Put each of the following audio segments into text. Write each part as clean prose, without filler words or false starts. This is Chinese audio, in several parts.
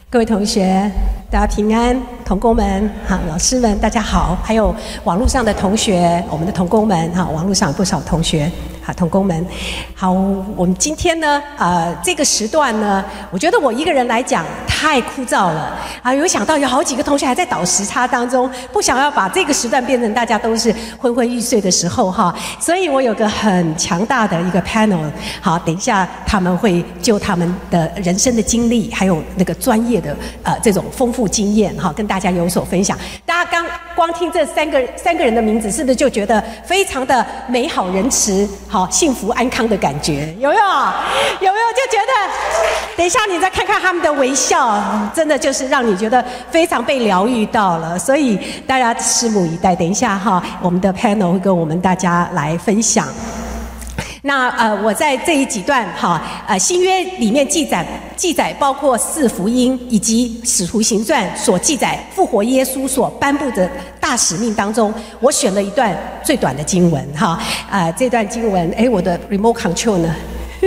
各位同学，大家平安，同工们，老师们，大家好，还有网络上的同学，我们的同工们，网络上有不少同学，同工们，好，我们今天呢，这个时段呢，我觉得我一个人来讲太枯燥了，有想到有好几个同学还在倒时差当中，不想要把这个时段变成大家都是昏昏欲睡的时候所以我有个很强大的一个 panel， 好，等一下他们会就他们的人生的经历，还有那个专业的这种丰富经验跟大家有所分享。大家光听这三个人的名字，是不是就觉得非常的美好仁慈，幸福安康的感觉？有没有？就觉得，等一下你再看看他们的微笑，真的就是让你觉得非常被疗愈到了。所以大家拭目以待，等一下我们的 panel 会跟我们大家来分享。那我在这几段新约里面记载包括4福音以及使徒行传所记载复活耶稣所颁布的大使命当中，我选了一段最短的经文这段经文，我的 remote control 呢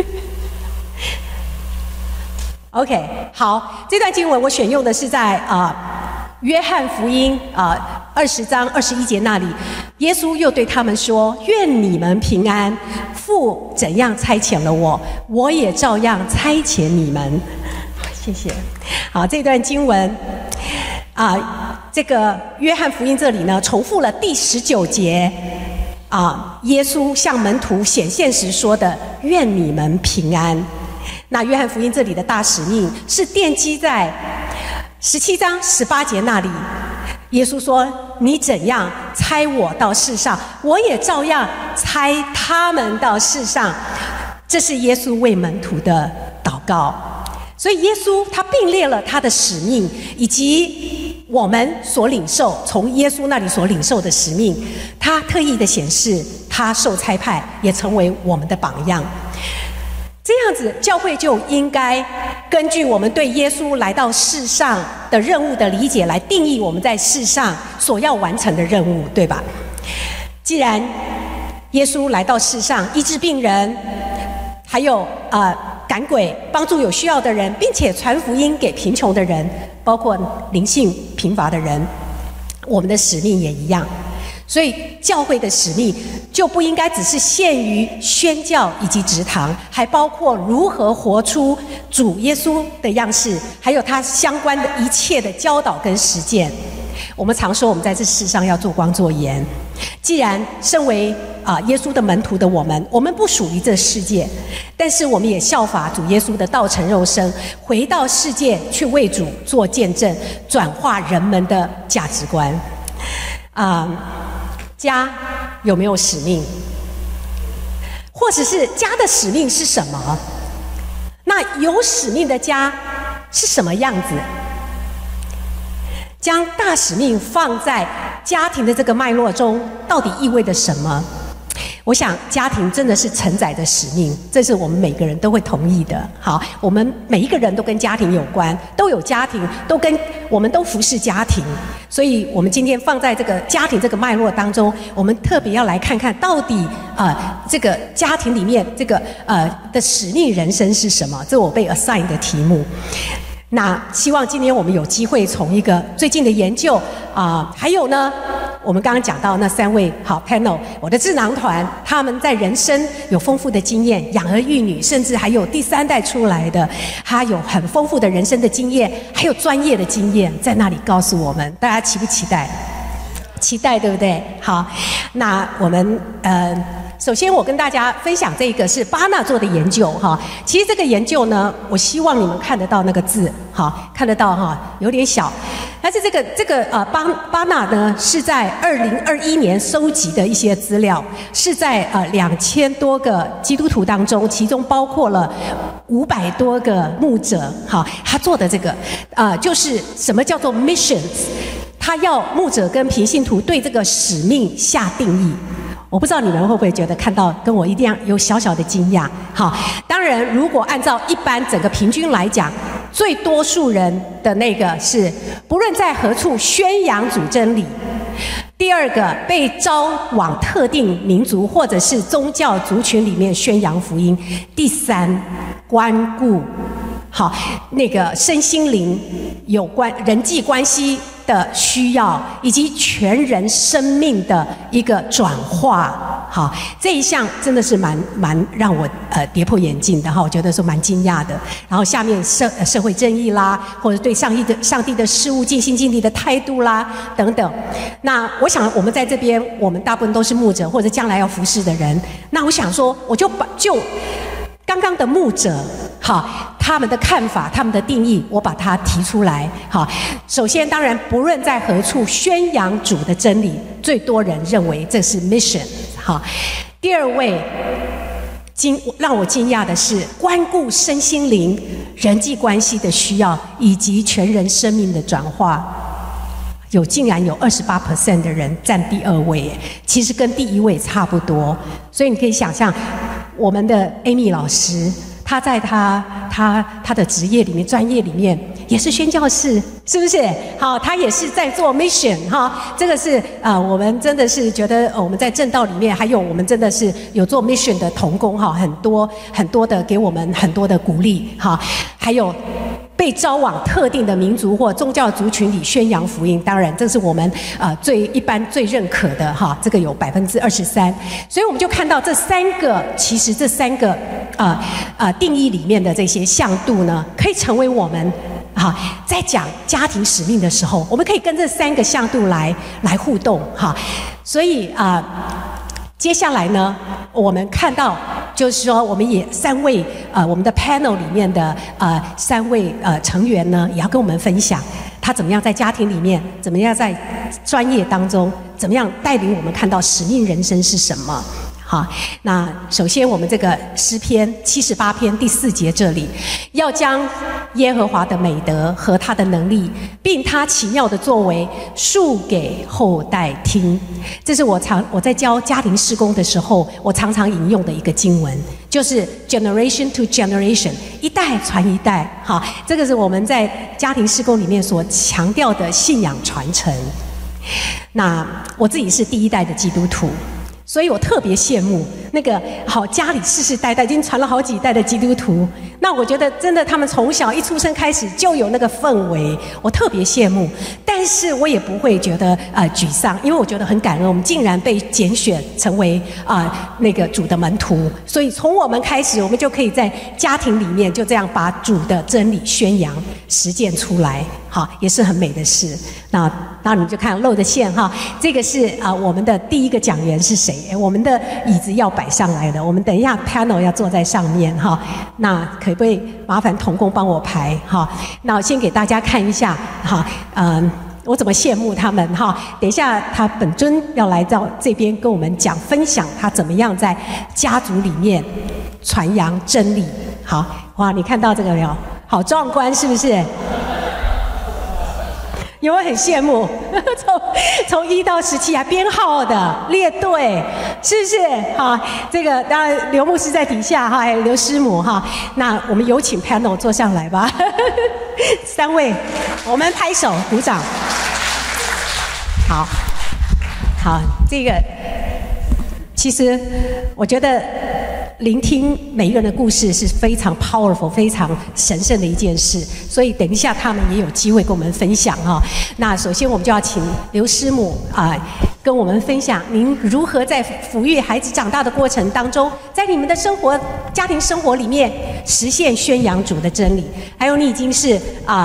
？OK， 好，这段经文我选用的是在约翰福音20章21节那里，耶稣又对他们说：“愿你们平安，父怎样差遣了我，我也照样差遣你们。”谢谢。好，这段经文这个约翰福音这里呢，重复了第19节耶稣向门徒显现时说的：“愿你们平安。”那约翰福音这里的大使命是奠基在17章18节那里，耶稣说：“你怎样差我到世上，我也照样差他们到世上。”这是耶稣为门徒的祷告。所以耶稣他并列了他的使命，以及我们所领受从耶稣那里所领受的使命，他特意的显示他受差派，也成为我们的榜样。这样子，教会就应该根据我们对耶稣来到世上的任务的理解，来定义我们在世上所要完成的任务，对吧？既然耶稣来到世上，医治病人，还有赶鬼，帮助有需要的人，并且传福音给贫穷的人，包括灵性贫乏的人，我们的使命也一样。所以教会的使命就不应该只是限于宣教以及植堂，还包括如何活出主耶稣的样式，还有他相关的一切的教导跟实践。我们常说我们在这世上要做光做盐，既然身为耶稣的门徒的我们不属于这世界，但是我们也效法主耶稣的道成肉身，回到世界去为主做见证，转化人们的价值观。家有没有使命？或者是家的使命是什么？那有使命的家是什么样子？将大使命放在家庭的这个脉络中，到底意味着什么？我想家庭真的是承载的使命，这是我们每个人都会同意的。好，我们每一个人都跟家庭有关，都有家庭，我们都服侍家庭，所以我们今天放在这个家庭这个脉络当中，我们特别要来看看到底这个家庭里面这个的使命人生是什么？这我被 assign 的题目。那希望今天我们有机会从一个最近的研究还有呢，我们刚刚讲到那3位好 panel， 我的智囊团，他们在人生有丰富的经验，养儿育女，甚至还有第3代出来的，他有很丰富的人生的经验，还有专业的经验，在那里告诉我们，大家期不期待？期待，对不对？好，那我们首先我跟大家分享这个是巴纳做的研究其实这个研究呢，我希望你们看得到那个字看得到有点小，但是这个巴纳呢是在2021年收集的一些资料，是在2000多个基督徒当中，其中包括了500多个牧者他做的这个就是什么叫做 missions， 他要牧者跟平信徒对这个使命下定义。我不知道你们会不会觉得看到跟我一样有小小的惊讶。好，当然如果按照一般整个平均来讲，最多数人的那个是不论在何处宣扬主真理，第二个被招往特定民族或者是宗教族群里面宣扬福音，第三关顾好，那个身心灵有关人际关系的需要，以及全人生命的一个转化，好，这一项真的是蛮让我跌破眼镜的哈，我觉得说蛮惊讶的。然后下面社会正义啦，或者对上帝的事物尽心尽力的态度啦等等。那我想我们在这边，我们大部分都是牧者或者将来要服侍的人。那我想说，我就刚刚的牧者，好，他们的看法、他们的定义，我把它提出来。好，首先，当然，不论在何处宣扬主的真理，最多人认为这是 mission。好，第二位，让我惊讶的是，关顾身心灵、人际关系的需要，以及全人生命的转化。竟然有28% 的人占第二位，其实跟第一位差不多。所以你可以想象，我们的 Amy 老师，她在她的职业里面、专业里面也是宣教士，是不是？好，她也是在做 mission 哈。这个是我们真的是觉得我们在正道里面，还有我们真的是有做 mission 的同工哈，很多的给我们很多的鼓励哈，还有。被招往特定的民族或宗教族群里宣扬福音，当然这是我们一般最认可的哈，这个有23%，所以我们就看到这三个定义里面的这些向度呢，可以成为我们在讲家庭使命的时候，我们可以跟这3个向度来互动哈，所以接下来呢，我们看到就是说，我们也3位我们的 panel 里面的3位成员呢，也要跟我们分享他怎么样在家庭里面，怎么样在专业当中，怎么样带领我们看到使命人生是什么。好，那首先我们这个诗篇78篇第4节这里，要将耶和华的美德和他的能力，并他奇妙的作为述给后代听。这是我在教家庭事工的时候，我常常引用的一个经文，就是 generation to generation， 一代传一代。好，这个是我们在家庭事工里面所强调的信仰传承。那我自己是第1代的基督徒。所以我特别羡慕那个家里世世代代已经传了好几代的基督徒，那我觉得真的他们从小一出生开始就有那个氛围，我特别羡慕。但是我也不会觉得沮丧，因为我觉得很感恩，我们竟然被拣选成为那个主的门徒。所以从我们开始，我们就可以在家庭里面就这样把主的真理宣扬、实践出来，好，也是很美的事。那当然你们就看露的线哈，这个是我们的第1个讲员是谁？我们的椅子要摆上来的，我们等一下 panel 要坐在上面哈。那可不可以麻烦同工帮我排哈？那我先给大家看一下哈，我怎么羡慕他们哈？等一下他本尊要来到这边跟我们分享他怎么样在家族里面传扬真理。好，哇，你看到这个没有？好壮观，是不是？有没有很羡慕？从1到17还编号的列队，是不是？好，这个当然刘牧师在底下哈，还有刘师母哈。那我们有请 panel 坐上来吧。3位，我们拍手鼓掌。好，这个其实我觉得聆听每一个人的故事是非常 powerful、非常神圣的一件事，所以等一下他们也有机会跟我们分享哈。那首先我们就要请刘师母跟我们分享您如何在抚育孩子长大的过程当中，在你们的家庭生活里面实现宣扬主的真理。还有你已经是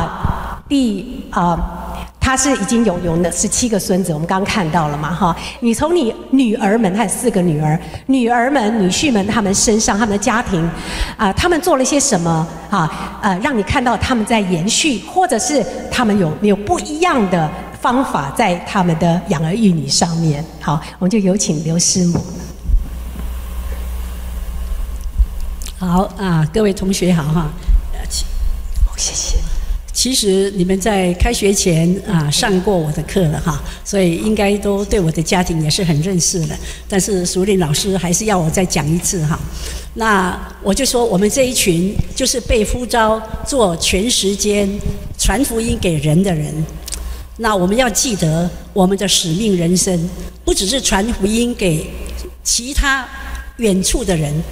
他是已经有17个孙子，我们刚刚看到了嘛哈？你从你女儿们，还有4个女儿们、女婿们他们身上，他们的家庭他们做了些什么让你看到他们在延续，或者是他们有不一样的方法在他们的养儿育女上面。好，我们就有请刘师母。 好各位同学好哈， 谢谢。 其实你们在开学前上过我的课了哈，所以应该都对我的家庭也是很认识的。但是淑玲老师还是要我再讲一次哈。那我就说我们这一群就是被呼召做全时间传福音给人的人。那我们要记得我们的使命人生，不只是传福音给其他远处的人，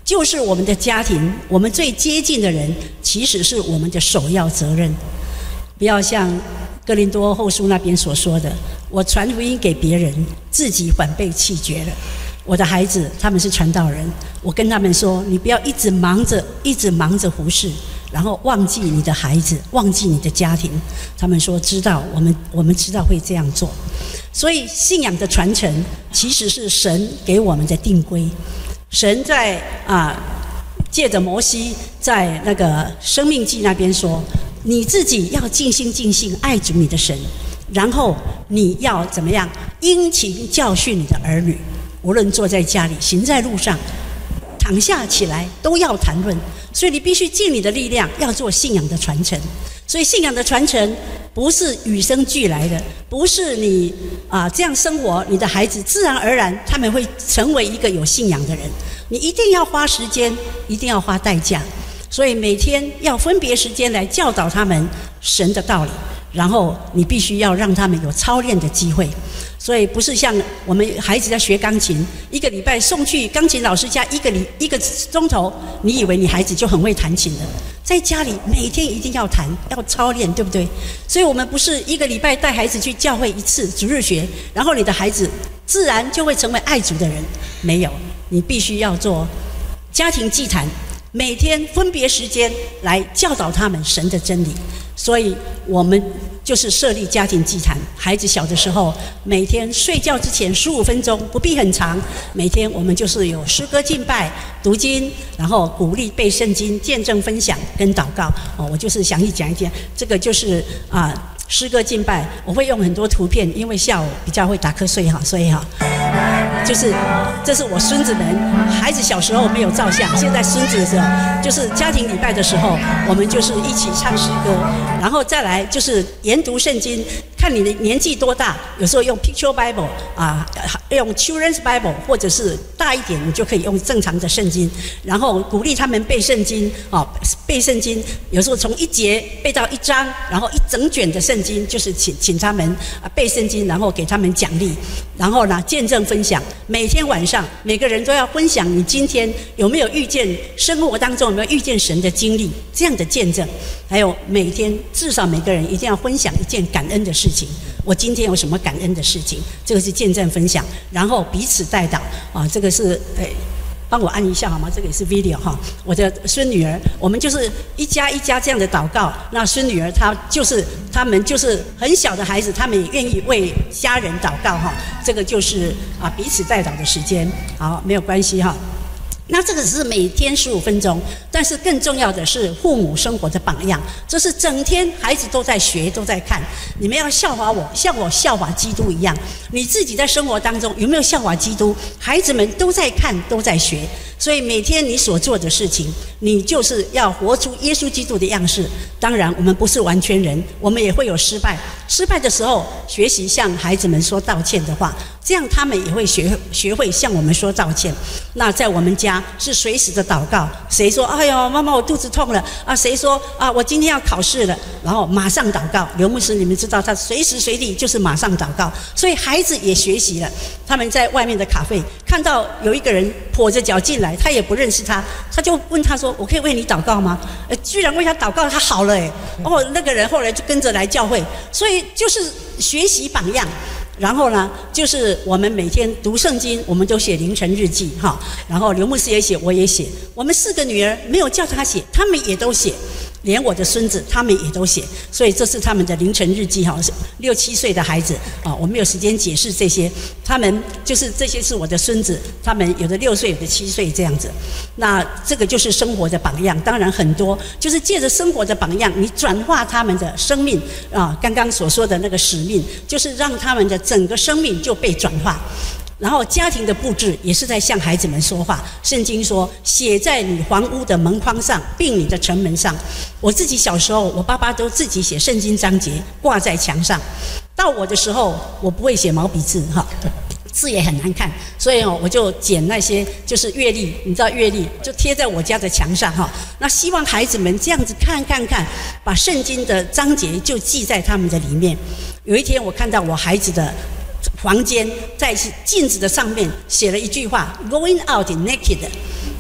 就是我们的家庭，我们最接近的人，其实是我们的首要责任。不要像哥林多后书那边所说的，我传福音给别人，自己反被弃绝了。我的孩子他们是传道人，我跟他们说，你不要一直忙着服事，然后忘记你的孩子，忘记你的家庭。他们说知道，我们知道会这样做。所以信仰的传承其实是神给我们的定规。神在借着摩西在那个生命记那边说，你自己要尽心尽性爱主你的神，然后你要怎么样殷勤教训你的儿女，无论坐在家里，行在路上，躺下起来都要谈论。所以你必须尽你的力量，要做信仰的传承。所以信仰的传承不是与生俱来的，不是你这样生活，你的孩子自然而然他们会成为一个有信仰的人。你一定要花时间，一定要花代价。所以每天要分别时间来教导他们神的道理，然后你必须要让他们有操练的机会。所以不是像我们孩子在学钢琴，一个礼拜送去钢琴老师家一个钟头，你以为你孩子就很会弹琴了？在家里每天一定要弹，要操练，对不对？所以我们不是一个礼拜带孩子去教会一次主日学，然后你的孩子自然就会成为爱主的人。没有，你必须要做家庭祭坛，每天分别时间来教导他们神的真理。所以我们就是设立家庭祭坛，孩子小的时候，每天睡觉之前15分钟，不必很长。每天我们就是有诗歌敬拜、读经，然后鼓励背圣经、见证分享跟祷告。我就是详细讲一点，这个就是诗歌敬拜，我会用很多图片，因为下午比较会打瞌睡哈，所以就是这是我孙子们，孩子小时候没有照相，现在孙子的时候，就是家庭礼拜的时候，我们就是一起唱诗歌，然后再来就是研读圣经。看你的年纪多大，有时候用 Picture Bible 用 Children's Bible， 或者是大一点，你就可以用正常的圣经，然后鼓励他们背圣经背圣经，有时候从1节背到1章，然后一整卷的圣经，就是请他们背圣经，然后给他们奖励，然后呢见证分享。每天晚上每个人都要分享你今天有没有遇见生活当中有没有遇见神的经历，这样的见证。还有每天至少每个人一定要分享一件感恩的事情，我今天有什么感恩的事情，这个是见证分享，然后彼此代祷这个是帮我按一下好吗？这个也是 video 我的孙女儿，我们就是一家一家这样的祷告。那孙女儿他们就是很小的孩子，他们也愿意为家人祷告这个就是彼此代祷的时间。好，没有关系那这个只是每天15分钟，但是更重要的是父母生活的榜样，这是整天孩子都在学都在看。你们要效法我，像我效法基督一样。你自己在生活当中有没有效法基督？孩子们都在看都在学，所以每天你所做的事情，你就是要活出耶稣基督的样式。当然我们不是完全人，我们也会有失败的时候，学习向孩子们说道歉的话，这样他们也会学会向我们说道歉。那在我们家是随时的祷告，谁说哎呦妈妈我肚子痛了谁说我今天要考试了，然后马上祷告。刘牧师你们知道他随时随地就是马上祷告，所以孩子也学习了。他们在外面的咖啡看到有一个人跛着脚进来，他也不认识他，他就问他说我可以为你祷告吗？居然为他祷告，他好了那个人后来就跟着来教会。所以就是学习榜样。然后呢就是我们每天读圣经，我们都写凌晨日记然后刘牧师也写，我也写。我们4个女儿没有叫他写，他们也都写，连我的孙子他们也都写。所以这是他们的凌晨日记6、7岁的孩子我没有时间解释这些，他们就是这些是我的孙子，他们有的6岁有的7岁这样子。那这个就是生活的榜样。当然很多就是借着生活的榜样，你转化他们的生命刚刚所说的那个使命，就是让他们的整个生命就被转化。然后家庭的布置也是在向孩子们说话。圣经说写在你房屋的门框上，并你的城门上。我自己小时候我爸爸都自己写圣经章节挂在墙上，到我的时候我不会写毛笔字字也很难看，所以我就剪那些就是阅历，你知道阅历就贴在我家的墙上那希望孩子们这样子看，把圣经的章节就记在他们的里面。有一天我看到我孩子的房间在镜子的上面写了一句话 Going out naked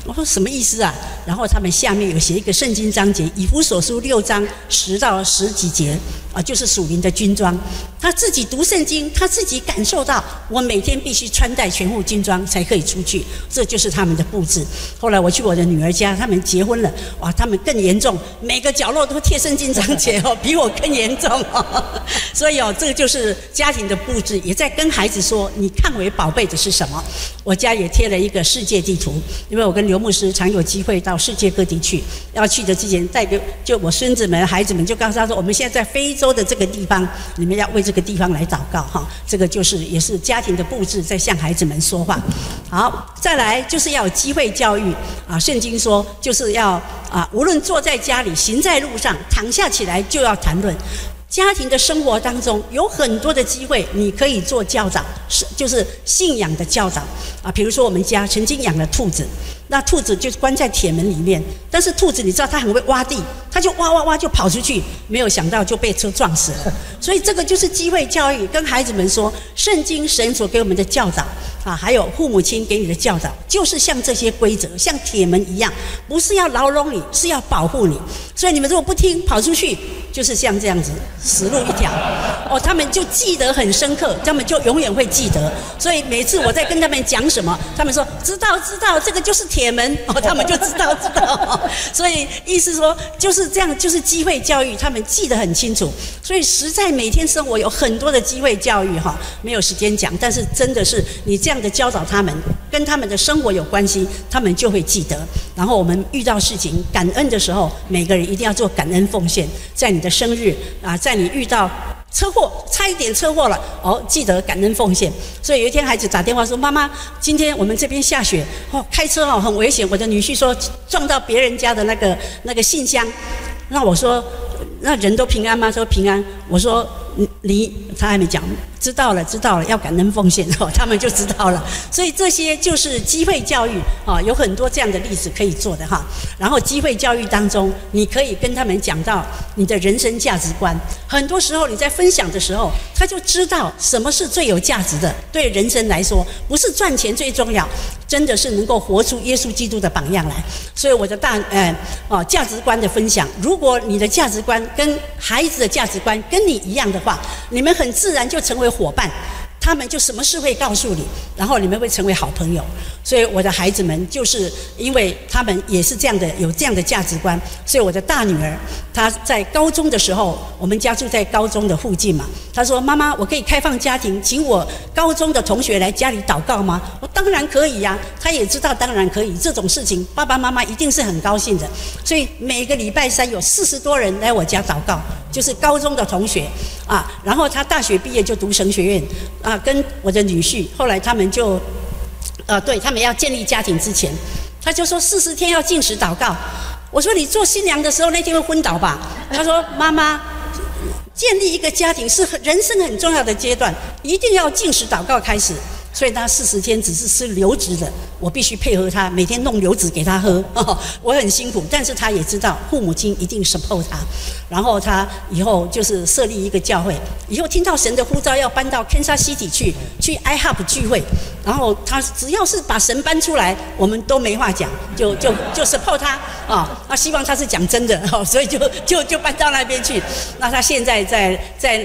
我说什么意思啊？然后他们下面有写一个圣经章节，以弗所书6章10到10几节就是属灵的军装。他自己读圣经，他自己感受到我每天必须穿戴全副军装才可以出去，这就是他们的布置。后来我去我的女儿家，他们结婚了，哇，他们更严重，每个角落都贴圣经章节比我更严重所以这个就是家庭的布置，也在跟孩子说你看为宝贝的是什么。我家也贴了一个世界地图，因为我跟刘牧师常有机会到世界各地去，要去的之前带给就我孙子们孩子们就告诉他说，我们现在在非洲的这个地方，你们要为这个地方来祷告这个就是也是家庭的布置，在向孩子们说话。好，再来就是要有机会教育圣经说就是要无论坐在家里，行在路上，躺下起来就要谈论。家庭的生活当中有很多的机会，你可以做教导，就是信仰的教导比如说我们家曾经养了兔子，那兔子就关在铁门里面，但是兔子你知道它很会挖地，它就挖就跑出去，没有想到就被车撞死了。所以这个就是机会教育，跟孩子们说圣经神所给我们的教导还有父母亲给你的教导，就是像这些规则，像铁门一样，不是要牢笼你，是要保护你。所以你们如果不听，跑出去，就是像这样子，死路一条他们就记得很深刻，他们就永远会记得。所以每次我在跟他们讲什么，他们说知道，这个就是铁门他们就知道所以意思说就是这样，就是机会教育，他们记得很清楚。所以实在每天生活有很多的机会教育没有时间讲，但是真的是你这样的教导他们，跟他们的生活有关系，他们就会记得。然后我们遇到事情感恩的时候，每个人一定要做感恩奉献。在你的生日在你遇到车祸，差一点车祸了记得感恩奉献。所以有一天孩子打电话说，妈妈，今天我们这边下雪开车很危险。我的女婿说撞到别人家的那个信箱。那我说那人都平安吗？说平安。我说他还没讲，知道了，要感恩奉献他们就知道了。所以这些就是机会教育有很多这样的例子可以做的然后机会教育当中，你可以跟他们讲到你的人生价值观。很多时候你在分享的时候，他就知道什么是最有价值的。对人生来说，不是赚钱最重要，真的是能够活出耶稣基督的榜样来。所以我的价值观的分享，如果你的价值观跟孩子的价值观跟你一样的话，你们很自然就成为伙伴，他们就什么事会告诉你，然后你们会成为好朋友。所以我的孩子们就是因为他们也是这样的，有这样的价值观。所以我的大女儿她在高中的时候，我们家住在高中的附近嘛，她说妈妈，我可以开放家庭，请我高中的同学来家里祷告吗？我当然可以呀。她也知道当然可以，这种事情爸爸妈妈一定是很高兴的。所以每个礼拜三有40多人来我家祷告，就是高中的同学然后她大学毕业就读神学院跟我的女婿，后来他们就对，他们要建立家庭之前，他就说40天要禁食祷告。我说你做新娘的时候那天会昏倒吧？他说妈妈，建立一个家庭是人生很重要的阶段，一定要禁食祷告开始。所以他40天只是吃流质的，我必须配合他，每天弄流质给他喝我很辛苦，但是他也知道父母亲一定 support 他。然后他以后就是设立一个教会，以后听到神的呼召要搬到 Kansas City 去 iHub 聚会，然后他只要是把神搬出来，我们都没话讲，就 support 他希望他是讲真的所以就搬到那边去。那他现在在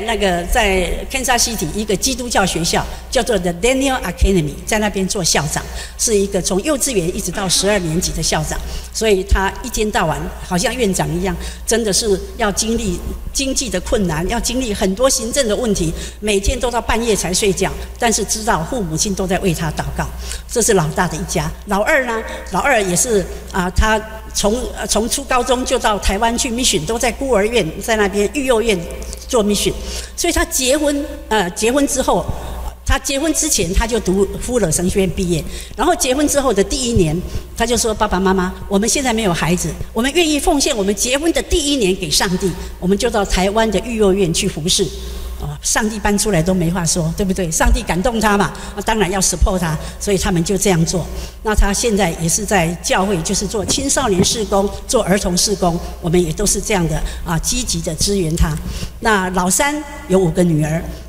Kansas City 一个基督教学校叫做 The Daniel Academy， 在那边做校长，是一个从幼稚园一直到12年级的校长。所以他一天到晚好像院长一样，真的是要经历经济的困难，要经历很多行政的问题，每天都到半夜才睡觉，但是知道父母亲都在为他祷告。这是老大的一家。老二呢？老二也是他从初高中就到台湾去 mission， 都在孤儿院，在那边育幼院做 mission。所以他结婚之后，他结婚之前他就读夫勒神学院毕业，然后结婚之后的第1年，他就说爸爸妈妈，我们现在没有孩子，我们愿意奉献我们结婚的第1年给上帝，我们就到台湾的育幼院去服侍。上帝搬出来都没话说，对不对？上帝感动他嘛，当然要 support 他，所以他们就这样做。那他现在也是在教会，就是做青少年事工，做儿童事工，我们也都是这样的积极的支援他。那老三有5个女儿，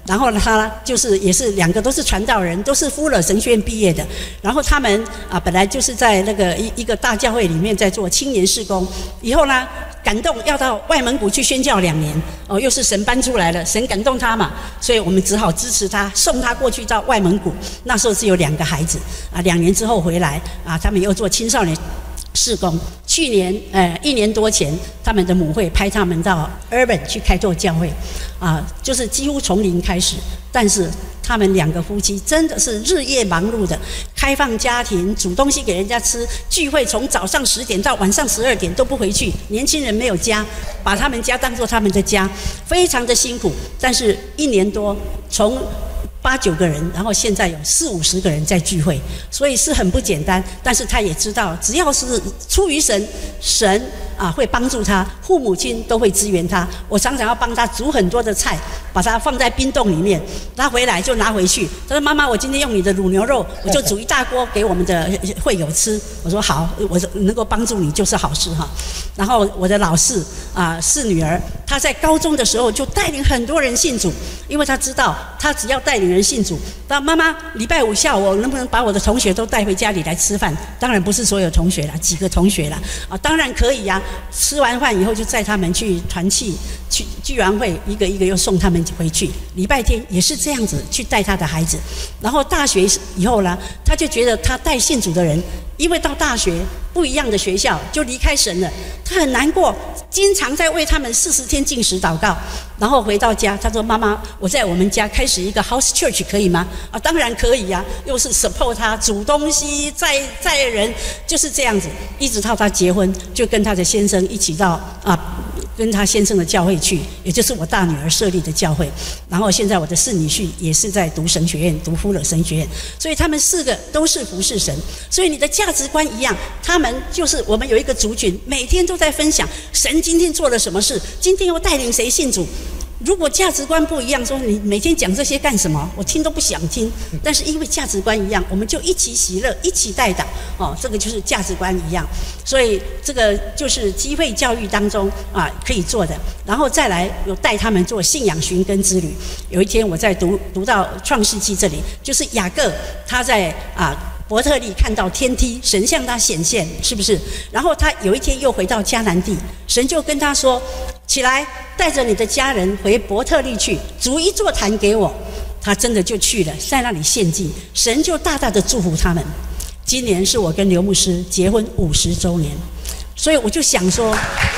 然后呢，他就是也是2个都是传道人，都是夫勒神学院毕业的。然后他们本来就是在那个一个大教会里面在做青年事工，以后呢感动要到外蒙古去宣教2年，又是神搬出来了，神感动他嘛，所以我们只好支持他，送他过去到外蒙古。那时候是有2个孩子2年之后回来他们又做青少年事工。去年1年多前，他们的母会派他们到 Urban 去开拓教会就是几乎从零开始，但是他们2个夫妻真的是日夜忙碌的，开放家庭，煮东西给人家吃，聚会从早上10点到晚上12点都不回去，年轻人没有家，把他们家当作他们的家，非常的辛苦。但是1年多，从8、9个人，然后现在有40、50个人在聚会，所以是很不简单。但是他也知道，只要是出于神，神会帮助他，父母亲都会支援他。我常常要帮他煮很多的菜，把它放在冰冻里面，他回来就拿回去。他说：“妈妈，我今天用你的卤牛肉，我就煮一大锅给我们的会友吃。”我说：“好，我能够帮助你就是好事哈。”然后我的老四是女儿，她在高中的时候就带领很多人信主，因为她知道，她只要带领人信主，那妈妈礼拜5下午我能不能把我的同学都带回家里来吃饭？当然不是所有同学啦，几个同学啦当然可以呀。吃完饭以后就载他们去团契，去聚完会一个一个又送他们回去。礼拜天也是这样子去带他的孩子。然后大学以后呢，他就觉得他带信主的人，因为到大学不一样的学校就离开神了，他很难过，经常在为他们40天禁食祷告。然后回到家，他说：“妈妈，我在我们家开始一个 house church 可以吗？”当然可以呀，又是 support 他煮东西、载人，就是这样子，一直到他结婚，就跟他的先生一起到跟他先生的教会去，也就是我大女儿设立的教会。然后现在我的4女婿也是在读神学院，读夫勒神学院，所以他们4个都是服侍神。所以你的价值观一样，他们就是我们有一个族群，每天都在分享神今天做了什么事，今天又带领谁信主。如果价值观不一样，说你每天讲这些干什么？我听都不想听。但是因为价值观一样，我们就一起喜乐，一起带导这个就是价值观一样。所以这个就是机会教育当中可以做的。然后再来有带他们做信仰寻根之旅。有一天我在读到创世纪这里，就是雅各他在伯特利看到天梯，神向他显现，是不是？然后他有一天又回到迦南地，神就跟他说：“起来，带着你的家人回伯特利去，筑一座坛给我。”他真的就去了，在那里献祭，神就大大的祝福他们。今年是我跟刘牧师结婚50周年，所以我就想说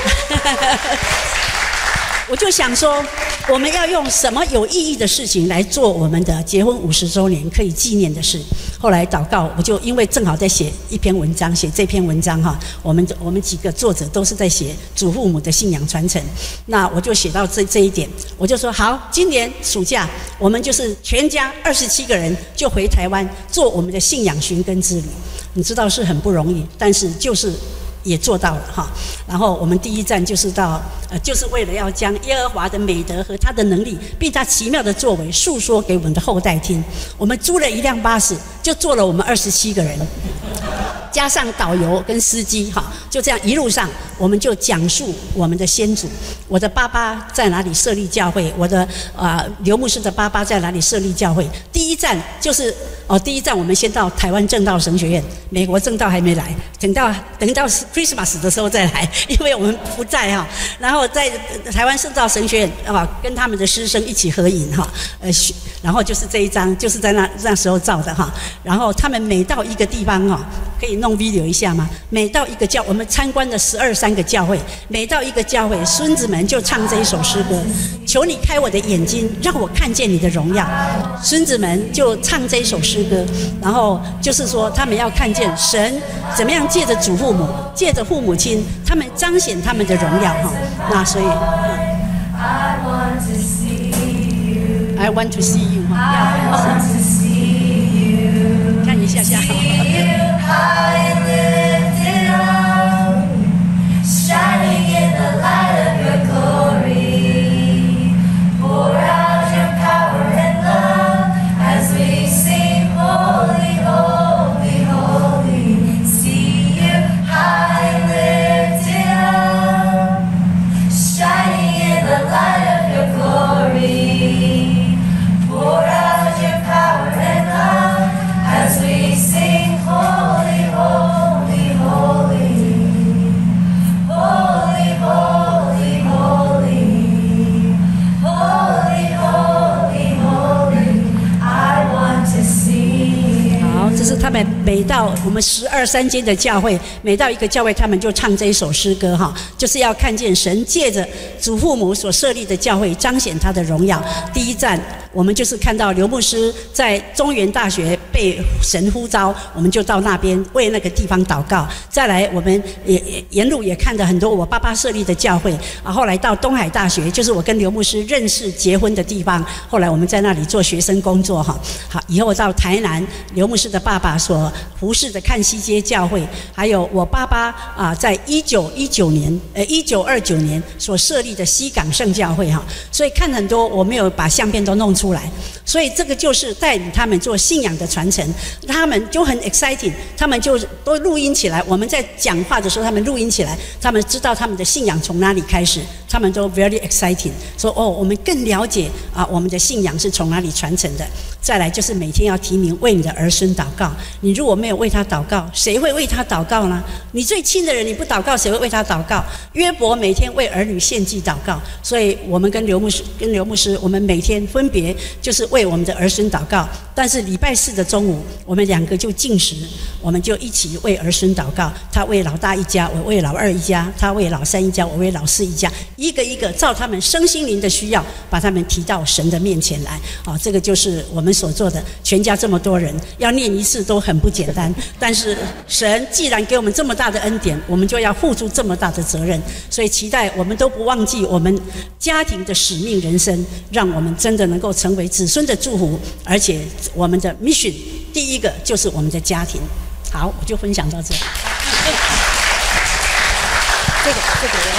我们要用什么有意义的事情来做我们的结婚50周年可以纪念的事。后来祷告，我就因为正好在写一篇文章，写这篇文章我们几个作者都是在写祖父母的信仰传承。那我就写到这一点，我就说好，今年暑假我们就是全家27个人就回台湾做我们的信仰寻根之旅。你知道是很不容易，但是就是也做到了然后我们第一站就是到就是为了要将耶和华的美德和他的能力，并他奇妙的作为述说给我们的后代听。我们租了一辆巴士，就坐了我们27个人，加上导游跟司机就这样一路上我们就讲述我们的先祖，我的爸爸在哪里设立教会，我的刘牧师的爸爸在哪里设立教会。第一站就是第一站我们先到台湾正道神学院，美国正道还没来，等到 Christmas 的时候再来，因为我们不在然后在台湾正道神学院跟他们的师生一起合影然后就是这一张，就是在那时候照的然后他们每到一个地方可以弄 video 一下吗？每到一个我们参观的3个教会，每到一个教会，孙子们就唱这一首诗歌：求你开我的眼睛，让我看见你的荣耀。孙子们就唱这一首诗歌，然后就是说他们要看见神怎么样借着祖父母，借着父母亲，他们彰显他们的荣耀那所以I want to see you. I want to see you. 看一下下。Shining in the light of your glory, pour out your power and love as we sing holy, holy, holy. See you high lifted up, shining in the light of your glory, 他们每到我们12、13间的教会，每到一个教会，他们就唱这一首诗歌哈，就是要看见神借着祖父母所设立的教会彰显他的荣耀。第一站，我们就是看到刘牧师在中原大学被神呼召，我们就到那边为那个地方祷告。再来，我们也沿路也看到很多我爸爸设立的教会啊。后来到东海大学，就是我跟刘牧师认识、结婚的地方。后来我们在那里做学生工作哈。好，以后到台南，刘牧师的爸爸所服侍的看西街教会，还有我爸爸啊，在1929年所设立的西港圣教会哈。所以看很多，我没有把相片都弄出来。所以这个就是带领他们做信仰的传承，他们就很 exciting， 他们就都录音起来。我们在讲话的时候，他们录音起来，他们知道他们的信仰从哪里开始，他们都 very exciting， 说哦，我们更了解啊，我们的信仰是从哪里传承的。再来就是每天要提名为你的儿孙祷告，你如果没有为他祷告，谁会为他祷告呢？你最亲的人你不祷告，谁会为他祷告？约伯每天为儿女献祭祷告，所以我们跟刘牧师，我们每天分别就是为我们的儿孙祷告。但是礼拜4的中午，我们2个就禁食，我们就一起为儿孙祷告。他为老大一家，我为老二一家；他为老三一家，我为老四一家。一个一个照他们身心灵的需要，把他们提到神的面前来。啊，这个就是我们所做的。全家这么多人，要念一次都很不简单。但是神既然给我们这么大的恩典，我们就要付出这么大的责任。所以期待我们都不忘记我们家庭的使命人生，让我们真的能够成为子孙的祝福，而且我们的 mission 第一个就是我们的家庭。好，我就分享到这里。这个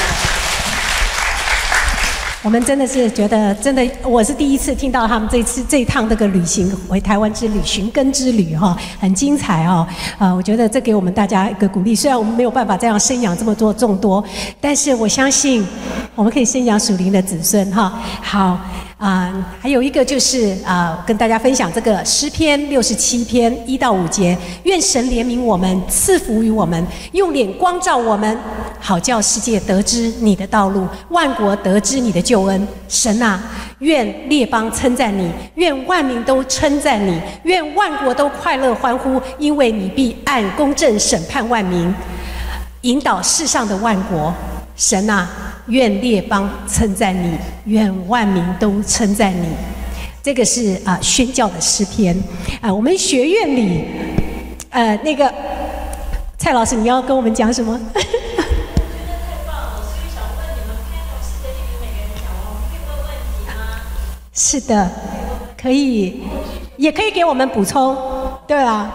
我们真的是觉得，真的，我是第一次听到他们这一趟这个旅行回台湾之旅、寻根之旅哈，很精彩哦。我觉得这给我们大家一个鼓励。虽然我们没有办法这样生养这么多众多，但是我相信我们可以生养属灵的子孙哈。好。还有一个就是跟大家分享这个诗篇67篇1到5节，愿神怜悯我们，赐福于我们，用脸光照我们，好叫世界得知你的道路，万国得知你的救恩。神啊，愿列邦称赞你，愿万民都称赞你，愿万国都快乐欢呼，因为你必按公正审判万民，引导世上的万国。神啊，愿列邦称赞你，愿万民都称赞你。这个是宣教的诗篇。我们学院里，那个蔡老师，你要跟我们讲什么？是的，可以，也可以给我们补充。对啊，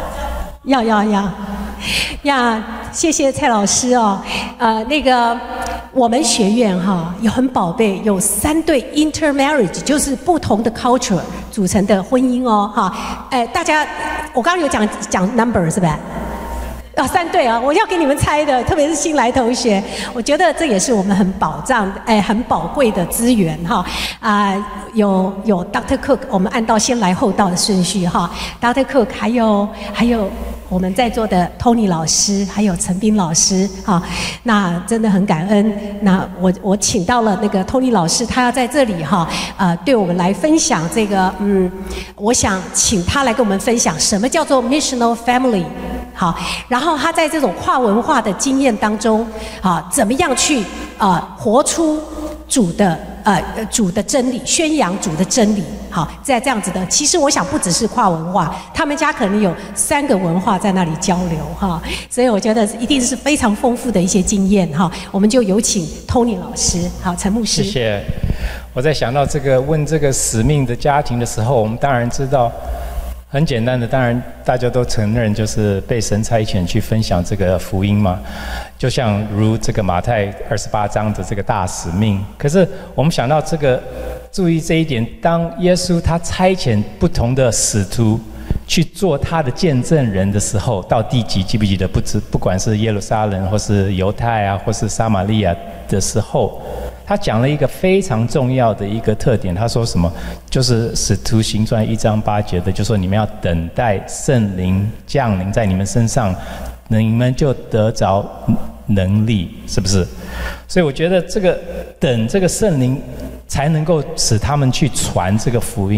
要，谢谢蔡老师哦。那个我们学院哈有很宝贝，有3对 intermarriage， 就是不同的 culture 组成的婚姻哦哈。大家，我刚刚有讲 number 是吧？3对啊，我要给你们猜的，特别是新来同学，我觉得这也是我们很很宝贵的资源哈。有 Dr. Cook， 我们按照先来后到的顺序哈。Dr. Cook 还有我们在座的 Tony 老师，还有陈斌老师哈。那真的很感恩。那我请到了那个 Tony 老师，他要在这里哈，对我们来分享这个我想请他来跟我们分享什么叫做 missional family。好，然后他在这种跨文化的经验当中，怎么样去活出主的真理，宣扬主的真理。好，在这样子的，其实我想不只是跨文化，他们家可能有3个文化在那里交流哈，所以我觉得一定是非常丰富的一些经验哈。我们就有请 Tony 老师，好，陈牧师。 谢谢。我在想到问这个使命的家庭的时候，我们当然知道。很简单的，当然大家都承认，就是被神差遣去分享这个福音嘛，就像如这个马太28章的这个大使命。可是我们想到这个，注意这一点，当耶稣他差遣不同的使徒去做他的见证人的时候，到第几记不记得？不管是耶路撒冷，或是犹太啊，或是撒玛利亚的时候。他讲了一个非常重要的一个特点，他说什么？就是使徒行传1章8节的，就说你们要等待圣灵降临在你们身上，你们就得着能力，是不是？所以我觉得这个等这个圣灵才能够使他们去传这个福音，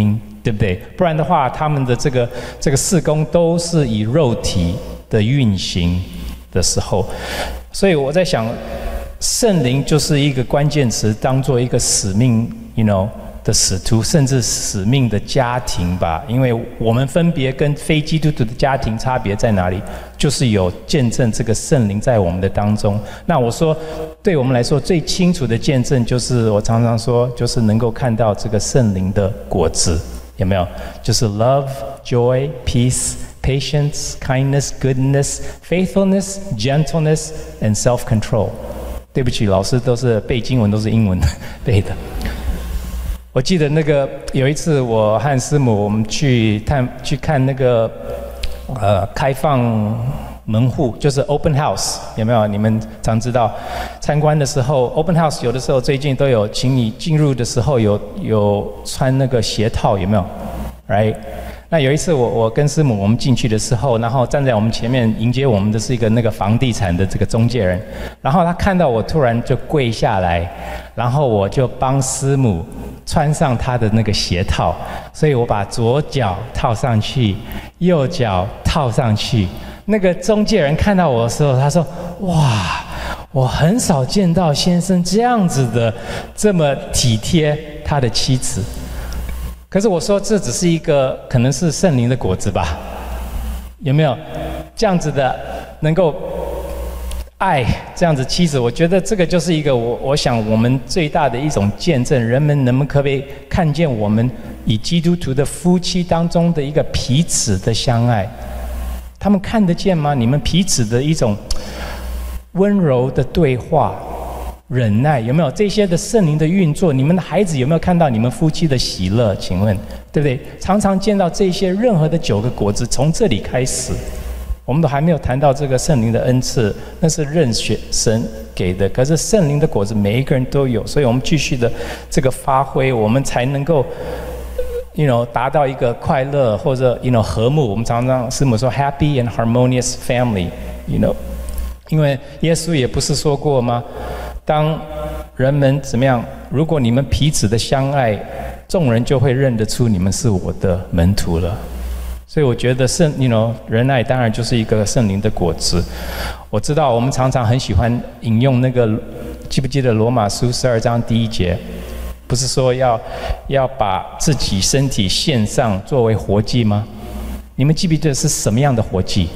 对不对？不然的话，他们的这个事工都是以肉体的运行的时候，所以我在想，圣灵就是一个关键词，当做一个使命的使徒，甚至使命的家庭吧。因为我们分别跟非基督徒的家庭差别在哪里？就是有见证这个圣灵在我们的当中。那我说，对我们来说最清楚的见证，就是我常常说，就是能够看到这个圣灵的果子，有没有？就是 love, joy, peace.Patience, kindness, goodness, faithfulness, gentleness, and self-control. 对不起，老师都是背经文都是英文背的。我记得有一次，我和师母我们去看那个开放门户，就是 open house， 有没有？你们常知道，参观的时候 open house 有的时候最近都有，请你进入的时候有穿那个鞋套，有没有 ？Right？那有一次我跟师母我们进去的时候，然后站在我们前面迎接我们的是一个那个房地产的这个中介人，然后他看到我突然就跪下来，然后我就帮师母穿上他的那个鞋套，所以我把左脚套上去，右脚套上去。那个中介人看到我的时候，他说：“哇，我很少见到先生这样子的，这么体贴他的妻子。”可是我说，这只是一个可能是圣灵的果子吧？有没有这样子的能够爱这样子妻子？我觉得这个就是一个我想我们最大的一种见证。人们可不可以看见我们以基督徒的夫妻当中的一个彼此的相爱？他们看得见吗？你们彼此的一种温柔的对话。忍耐有没有这些的圣灵的运作？你们的孩子有没有看到你们夫妻的喜乐？请问，对不对？常常见到这些任何的9个果子，从这里开始，我们都还没有谈到这个圣灵的恩赐，那是任选神给的。可是圣灵的果子，每一个人都有，所以我们继续的这个发挥，我们才能够达到一个快乐或者和睦。我们常常师母说 happy and harmonious family， 因为耶稣也不是说过吗？当人们怎么样？如果你们彼此的相爱，众人就会认得出你们是我的门徒了。所以我觉得仁爱当然就是一个圣灵的果子。我知道我们常常很喜欢引用那个，记不记得罗马书12章第1节？不是说要把自己身体献上作为活祭吗？你们记不记得是什么样的活祭？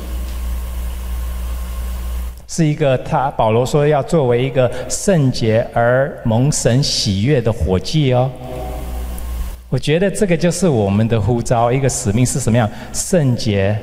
是一个保罗说要作为一个圣洁而蒙神喜悦的火祭哦。我觉得这个就是我们的呼召，一个使命是什么样？圣洁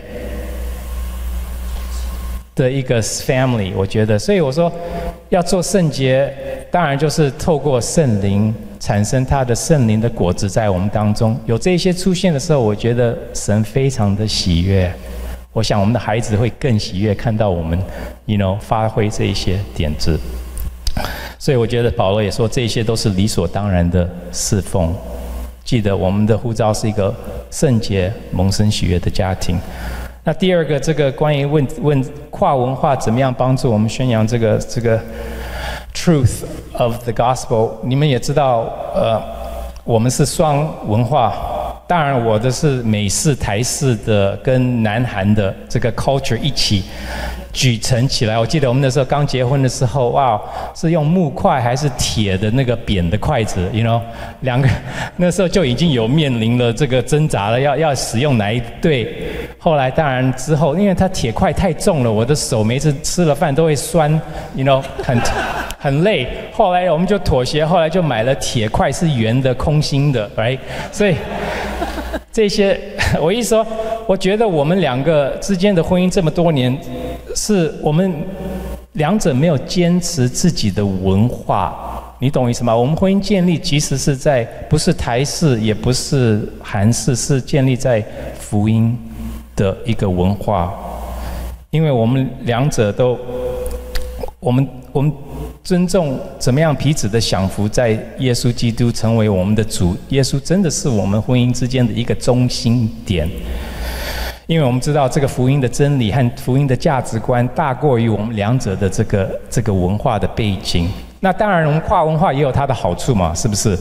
的一个 family， 我觉得，所以我说要做圣洁，当然就是透过圣灵产生他的圣灵的果子在我们当中。有这些出现的时候，我觉得神非常的喜悦。我想我们的孩子会更喜悦看到我们发挥这一些点子。所以我觉得保罗也说，这些都是理所当然的侍奉。记得我们的呼召是一个圣洁蒙神喜悦的家庭。那第二个，这个关于问跨文化怎么样帮助我们宣扬这个 truth of the gospel， 你们也知道，我们是双文化。当然，我的是美式、台式的跟南韩的这个 culture 一起举成起来。我记得我们那时候刚结婚的时候，哇，是用木块还是铁的那个扁的筷子 两个那时候就已经有面临了这个挣扎了，要使用哪一对？后来当然之后，因为它铁块太重了，我的手每次吃了饭都会酸很累。后来我们就妥协，后来就买了铁块是圆的、空心的 ，right？ 所以这些，我一说，我觉得我们两个之间的婚姻这么多年，是我们两者没有坚持自己的文化，你懂意思吗？我们婚姻建立其实是在不是台式，也不是韩式，是建立在福音的一个文化，因为我们两者都，我们尊重怎么样彼此的享福，在耶稣基督成为我们的主，耶稣真的是我们婚姻之间的一个中心点。因为我们知道这个福音的真理和福音的价值观大过于我们两者的这个文化的背景。那当然，我们跨文化也有它的好处嘛，是不是？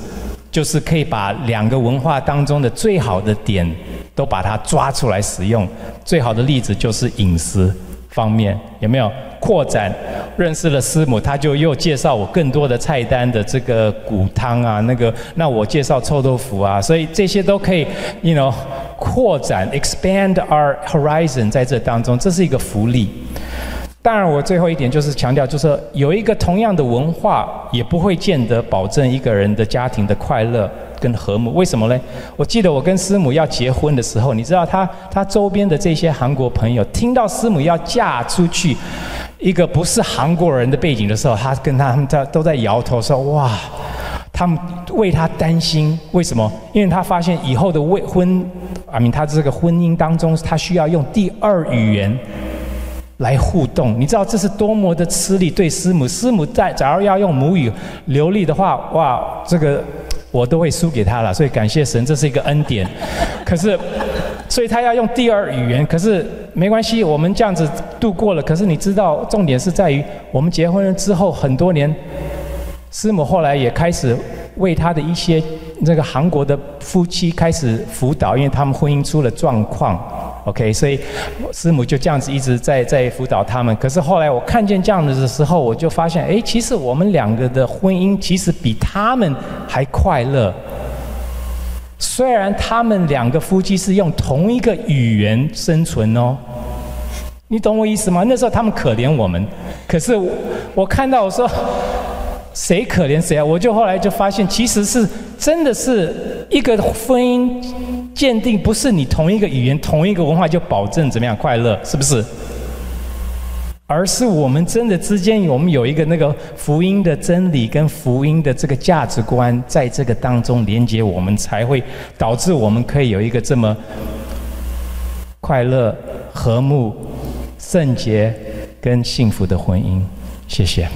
就是可以把两个文化当中的最好的点都把它抓出来使用。最好的例子就是饮食方面，有没有扩展？认识了师母，他就又介绍我更多的菜单的这个骨汤啊，那我介绍臭豆腐啊，所以这些都可以 扩展 expand our horizon 在这当中，这是一个福利。当然，我最后一点就是强调，就是有一个同样的文化，也不会见得保证一个人的家庭的快乐跟和睦。为什么呢？我记得我跟师母要结婚的时候，你知道他周边的这些韩国朋友，听到师母要嫁出去一个不是韩国人的背景的时候，他们都在摇头说：“哇！”他们为他担心，为什么？因为他发现以后的他这个婚姻当中，他需要用第二语言来互动，你知道这是多么的吃力对师母。师母假如要用母语流利的话，哇，这个我都会输给他了。所以感谢神，这是一个恩典。可是，所以他要用第二语言，可是没关系，我们这样子度过了。可是你知道，重点是在于我们结婚了之后很多年，师母后来也开始为他的一些这个韩国的夫妻开始辅导，因为他们婚姻出了状况。OK， 所以师母就这样子一直在辅导他们。可是后来我看见这样子的时候，我就发现，其实我们两个的婚姻其实比他们还快乐。虽然他们两个夫妻是用同一个语言生存哦，你懂我意思吗？那时候他们可怜我们，可是我看到我说，谁可怜谁啊？我就后来就发现，其实是真的是一个婚姻鉴定，不是你同一个语言、同一个文化就保证怎么样快乐，是不是？而是我们真的之间，我们有一个那个福音的真理跟福音的这个价值观，在这个当中连接，我们才会导致我们可以有一个这么快乐、和睦、圣洁跟幸福的婚姻。谢谢。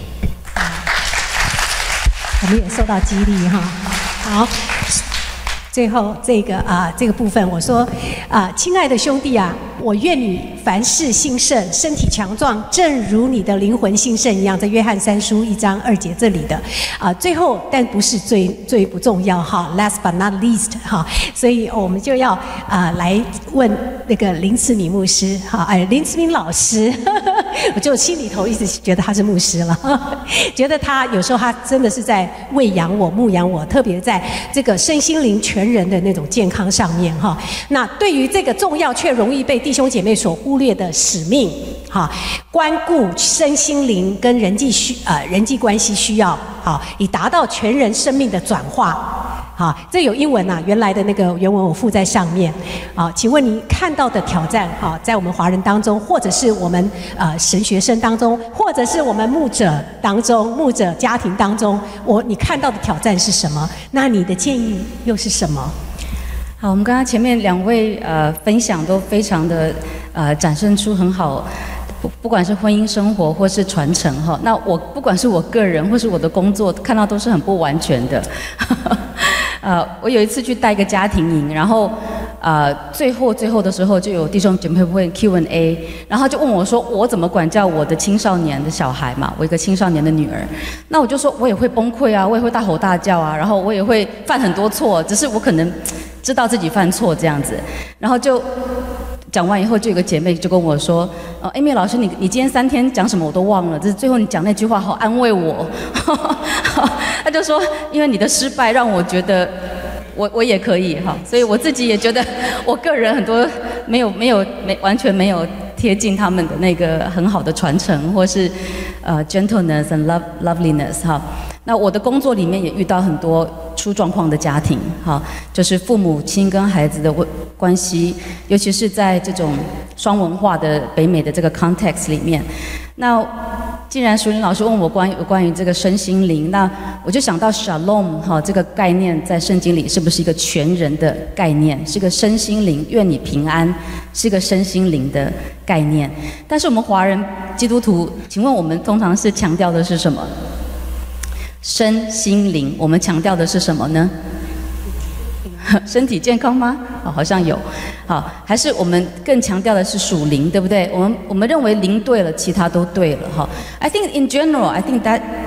我们也受到激励哈。好，最后这个部分，我说亲爱的兄弟啊，我愿你凡事兴盛，身体强壮，正如你的灵魂兴盛一样。在约翰3书1章2节这里的最后，但不是最不重要哈 ，last but not least 哈，所以我们就要来问那个林慈敏牧师哈，林慈敏老师，我就心里头一直觉得他是牧师了，觉得他有时候他真的是在喂养我、牧养我，特别在这个身心灵全人的那种健康上面哈。那对于这个重要却容易被弟兄姐妹所忽略的使命哈，关顾身心灵跟人际关系需要好，以达到全人生命的转化。好，这有英文啊，原来的那个原文我附在上面。好，请问你看到的挑战，好，在我们华人当中，或者是我们神学生当中，或者是我们牧者当中、牧者家庭当中，你看到的挑战是什么？那你的建议又是什么？ 好，我们刚刚前面两位分享都非常的展现出很好。不管是婚姻生活或是传承哈，那我不管是我个人或是我的工作，看到都是很不完全的。我有一次去带一个家庭营，然后最后的时候就有弟兄姐妹会 Q&A， 然后就问我说，我怎么管教我的青少年的小孩嘛？我一个青少年的女儿，那我就说我也会崩溃啊，我也会大吼大叫啊，然后我也会犯很多错，只是我可能知道自己犯错这样子，然后就。讲完以后，就有个姐妹就跟我说：“Amy 老师，你今天3天讲什么我都忘了，就是最后你讲那句话好安慰我。”她就说：“因为你的失败让我觉得我也可以哈，所以我自己也觉得我个人很多完全没有贴近他们的那个很好的传承，或是gentleness and loveliness 哈。”那我的工作里面也遇到很多出状况的家庭，哈，就是父母亲跟孩子的关系，尤其是在这种双文化的北美的这个 context 里面。那既然淑玲老师问我关于这个身心灵，那我就想到 shalom 哈这个概念在圣经里是不是一个全人的概念，是个身心灵，愿你平安，是个身心灵的概念。但是我们华人基督徒，请问我们通常是强调的是什么？身心灵，我们强调的是什么呢？身体健康吗？好像有。好，还是我们更强调的是属灵，对不对？我们认为灵对了，其他都对了。哈 ，I think in general, I think that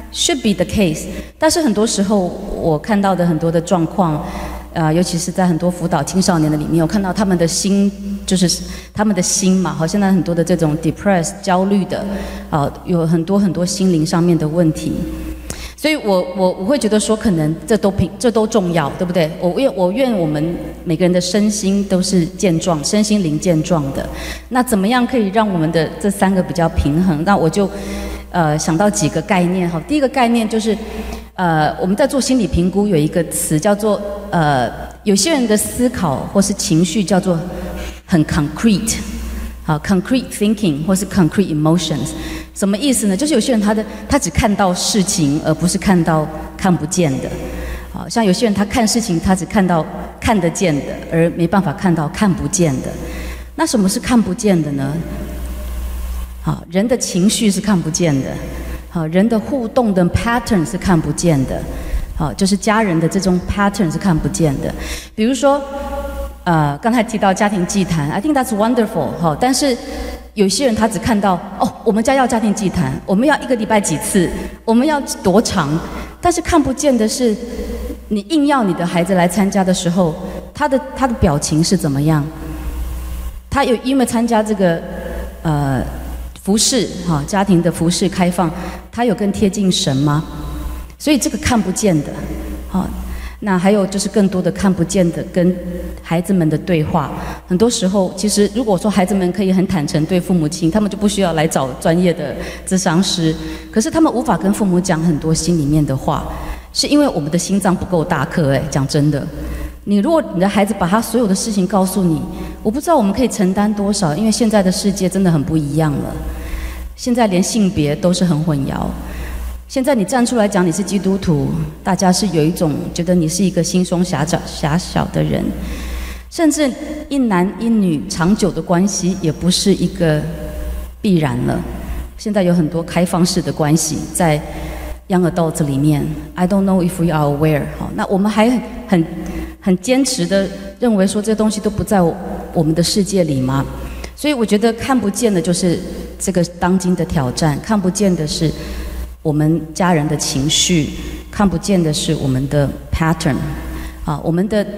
should be the case， 但是很多时候我看到的很多的状况，尤其是在很多辅导青少年的里面，我看到他们的心，就是他们的心嘛，好，现在很多的这种 depressed 焦虑的，有很多心灵上面的问题，所以我会觉得说，可能这都重要，对不对？我愿我们每个人的身心都是健壮，身心灵健壮的。那怎么样可以让我们的这3个比较平衡？那我就想到几个概念哈。第一个概念就是我们在做心理评估有一个词叫做有些人的思考或是情绪叫做很 concrete， 好 concrete thinking 或是 concrete emotions。什么意思呢？就是有些人他只看到事情，而不是看不见的。好像有些人他看事情，他只看到看得见的，而没办法看到看不见的。那什么是看不见的呢？好，人的情绪是看不见的。好，人的互动的 pattern 是看不见的。好，就是家人的这种 pattern 是看不见的。比如说，刚才提到家庭祭坛 ，I think that's wonderful。好，但是有些人他只看到我们家要家庭祭坛，我们要1个礼拜几次，我们要多长，但是看不见的是，你硬要你的孩子来参加的时候，他的表情是怎么样？他有因为参加这个服事家庭的服事开放，他有更贴近神吗？所以这个看不见的，那还有就是更多的看不见的跟孩子们的对话。很多时候，其实如果说孩子们可以很坦诚对父母亲，他们就不需要来找专业的咨商师。可是他们无法跟父母讲很多心里面的话，是因为我们的心脏不够大颗。讲真的，如果你的孩子把他所有的事情告诉你，我不知道我们可以承担多少，因为现在的世界真的很不一样了。现在连性别都是很混淆。现在你站出来讲你是基督徒，大家是有一种觉得你是一个心胸狭小的人，甚至一男一女长久的关系也不是一个必然了。现在有很多开放式的关系在 young adults 里面 ，I don't know if we are aware。好，那我们还很坚持的认为说这些东西都不在我们的世界里吗？所以我觉得看不见的就是这个当今的挑战，看不见的是我们家人的情绪，看不见的是我们的 pattern， 我们的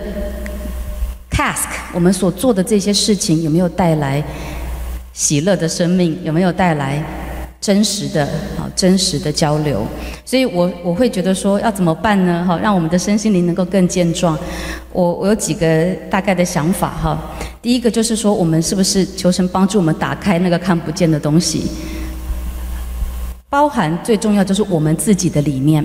task， 我们所做的这些事情有没有带来喜乐的生命，有没有带来真实的交流？所以我会觉得说要怎么办呢？让我们的身心灵能够更健壮。我有几个大概的想法。第一个就是说，我们是不是求神帮助我们打开那个看不见的东西？包含最重要就是我们自己的里面，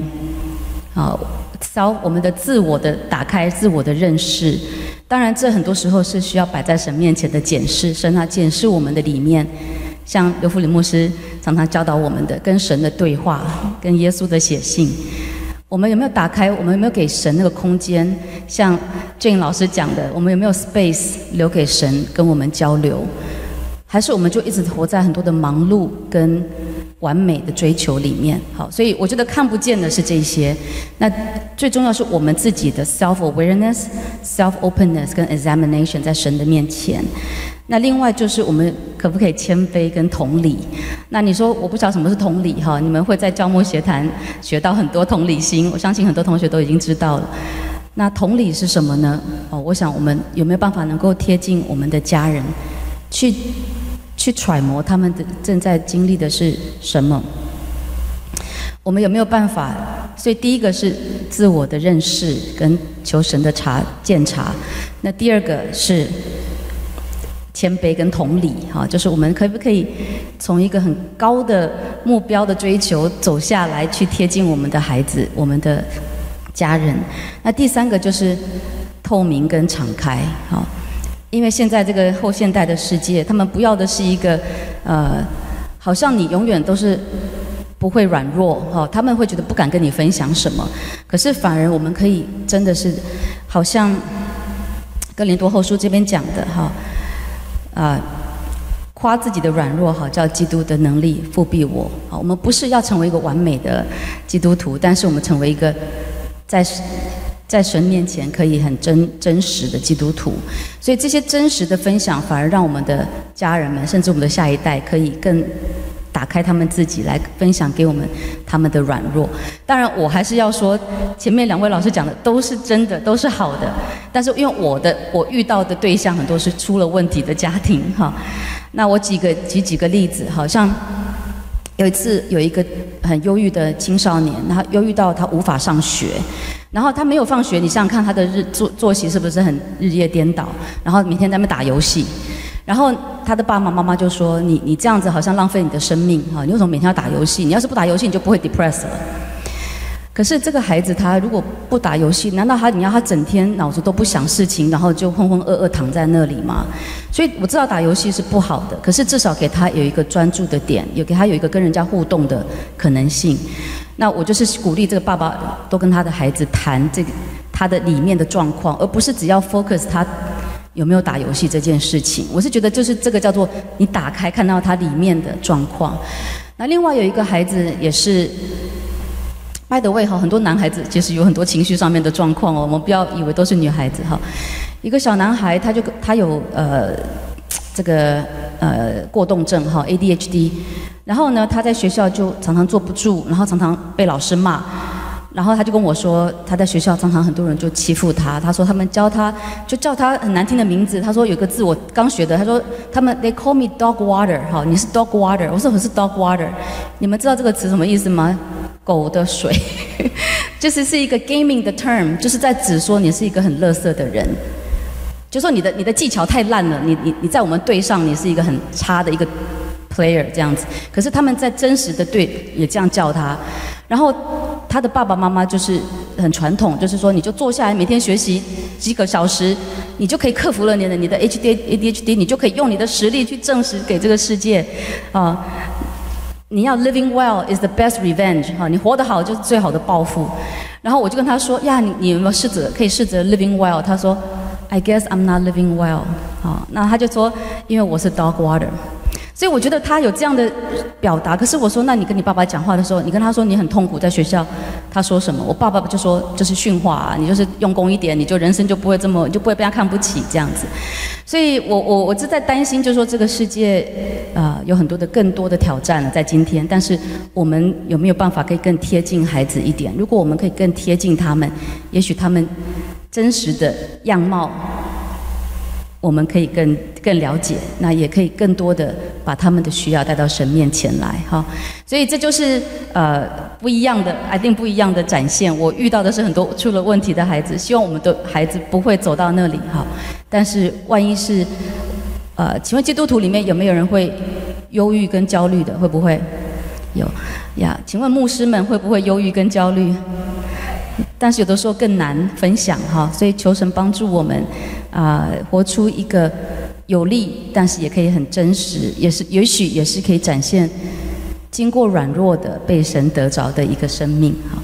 我们的自我的打开，自我的认识。当然，这很多时候是需要摆在神面前的检视，神检视我们的里面。像刘福礼牧师常常教导我们的，跟神的对话，跟耶稣的写信，我们有没有打开？我们有没有给神那个空间？像 Jane 老师讲的，我们有没有 space 留给神跟我们交流？还是我们就一直活在很多的忙碌跟完美的追求里面？好，所以我觉得看不见的是这些。那最重要是我们自己的 self-awareness、self-openness 跟 examination 在神的面前。那另外就是我们可不可以谦卑跟同理？那你说我不知道什么是同理哈？你们会在教牧学坛学到很多同理心，我相信很多同学都已经知道了。那同理是什么呢？我想我们有没有办法能够贴近我们的家人，去揣摩他们的正在经历的是什么？我们有没有办法？所以第一个是自我的认识跟求神的鉴察。那第二个是谦卑跟同理，就是我们可不可以从一个很高的目标的追求走下来，去贴近我们的孩子、我们的家人。那第三个就是透明跟敞开，因为现在这个后现代的世界，他们不要的是一个好像你永远都是不会软弱，他们会觉得不敢跟你分享什么。可是反而我们可以真的是好像哥林多后书这边讲的夸自己的软弱，叫基督的能力复庇我。我们不是要成为一个完美的基督徒，但是我们成为一个在神面前可以很真实的基督徒。所以这些真实的分享，反而让我们的家人们，甚至我们的下一代，可以更打开他们自己来分享给我们他们的软弱。当然，我还是要说，前面2位老师讲的都是真的，都是好的。但是因为我遇到的对象很多是出了问题的家庭哈。那我举几个例子，好像有一次有一个很忧郁的青少年，他忧郁到他无法上学，然后他没有放学，你想想看他的作息是不是很日夜颠倒？然后每天在那边打游戏。然后他的爸爸妈妈就说：“你这样子好像浪费你的生命哈！你为什么每天要打游戏？你要是不打游戏，你就不会 depressed 了。”可是这个孩子他如果不打游戏，难道你要他整天脑子都不想事情，然后就浑浑噩噩躺在那里吗？所以我知道打游戏是不好的，可是至少给他有一个专注的点，给他有一个跟人家互动的可能性。那我就是鼓励这个爸爸都跟他的孩子谈这个他的里面的状况，而不是只要 focus 他有没有打游戏这件事情。我是觉得就是这个叫做你打开看到他里面的状况。那另外有一个孩子也是by the way哈，很多男孩子其实有很多情绪上面的状况哦，我们不要以为都是女孩子哈。一个小男孩他有这个过动症哈 ADHD， 然后呢他在学校就常常坐不住，然后常常被老师骂。然后他就跟我说，他在学校常常很多人就欺负他。他说他们叫他很难听的名字。他说有个字我刚学的，他说他们 they call me dog water， 好，你是 dog water。我说我是 dog water， 你们知道这个词什么意思吗？狗的水，是一个 gaming 的 term， 就是在指说你是一个很垃圾的人，就说你的技巧太烂了，你在我们队上你是一个很差的一个 player 这样子。可是他们在真实的队也这样叫他，然后他的爸爸妈妈就是很传统，就是说你就坐下来每天学习几个小时，你就可以克服了你的 ADHD， 你就可以用你的实力去证实给这个世界啊。你要 living well is the best revenge 哈，你活得好就是最好的报复。然后我就跟他说呀，你有没有可以试着 living well？ 他说 I guess I'm not living well。好，那他就说因为我是 dog water。所以我觉得他有这样的表达，可是我说，那你跟你爸爸讲话的时候，你跟他说你很痛苦在学校，他说什么？我爸爸就说就是训话啊，你就是用功一点，你就人生就不会被他看不起这样子。所以我是在担心，就是说这个世界有很多的更多的挑战在今天，但是我们有没有办法可以更贴近孩子一点？如果我们可以更贴近他们，也许他们真实的样貌，我们可以更了解，那也可以更多的把他们的需要带到神面前来哈。所以这就是不一样的 I think 不一样的展现。我遇到的是很多出了问题的孩子，希望我们的孩子不会走到那里哈。但是万一是请问基督徒里面有没有人会忧郁跟焦虑的？会不会有呀？请问牧师们会不会忧郁跟焦虑？但是有的时候更难分享哈，所以求神帮助我们活出一个有力，但是也可以很真实，也许也是可以展现经过软弱的被神得着的一个生命哈。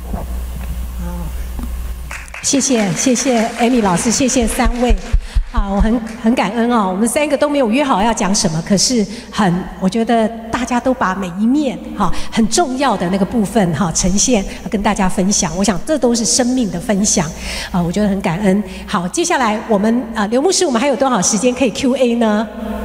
谢谢Amy 老师，谢谢3位。我很感恩哦，我们3个都没有约好要讲什么，可是我觉得大家都把每一面很重要的那个部分呈现跟大家分享，我想这都是生命的分享我觉得很感恩。好，接下来我们刘牧师，我们还有多少时间可以 Q&A 呢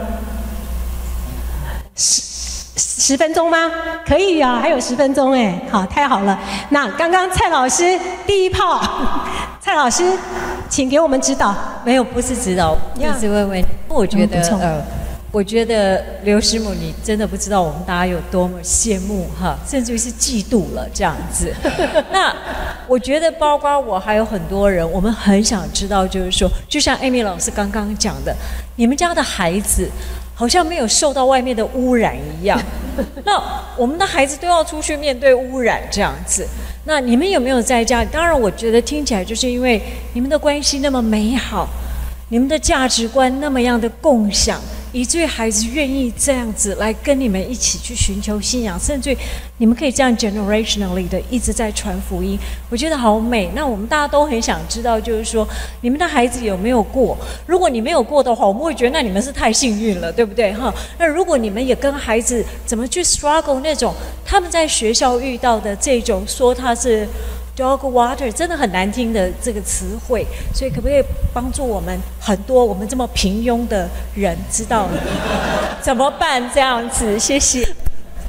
？10分钟吗？可以啊，还有10分钟哎，好，太好了。那刚刚蔡老师第一炮，蔡老师，请给我们指导。 没有，不是指导，一直问问。我觉得刘师母，你真的不知道我们大家有多么羡慕哈，甚至于是嫉妒了这样子。那我觉得，包括我还有很多人，我们很想知道，就是说，就像Amy老师刚刚讲的，你们家的孩子好像没有受到外面的污染一样。那我们的孩子都要出去面对污染这样子。那你们有没有在家里？当然，我觉得听起来就是因为你们的关系那么美好，你们的价值观那么样的共享，以至于孩子愿意这样子来跟你们一起去寻求信仰，甚至于你们可以这样 generationally 的一直在传福音，我觉得好美。那我们大家都很想知道，就是说你们的孩子有没有过？如果你没有过的话，我们会觉得那你们是太幸运了，对不对哈？那如果你们也跟孩子怎么去 struggle 那种他们在学校遇到的这种说他是dog water 真的很难听的这个词汇，所以可不可以帮助我们很多我们这么平庸的人知道怎么办这样子？谢谢。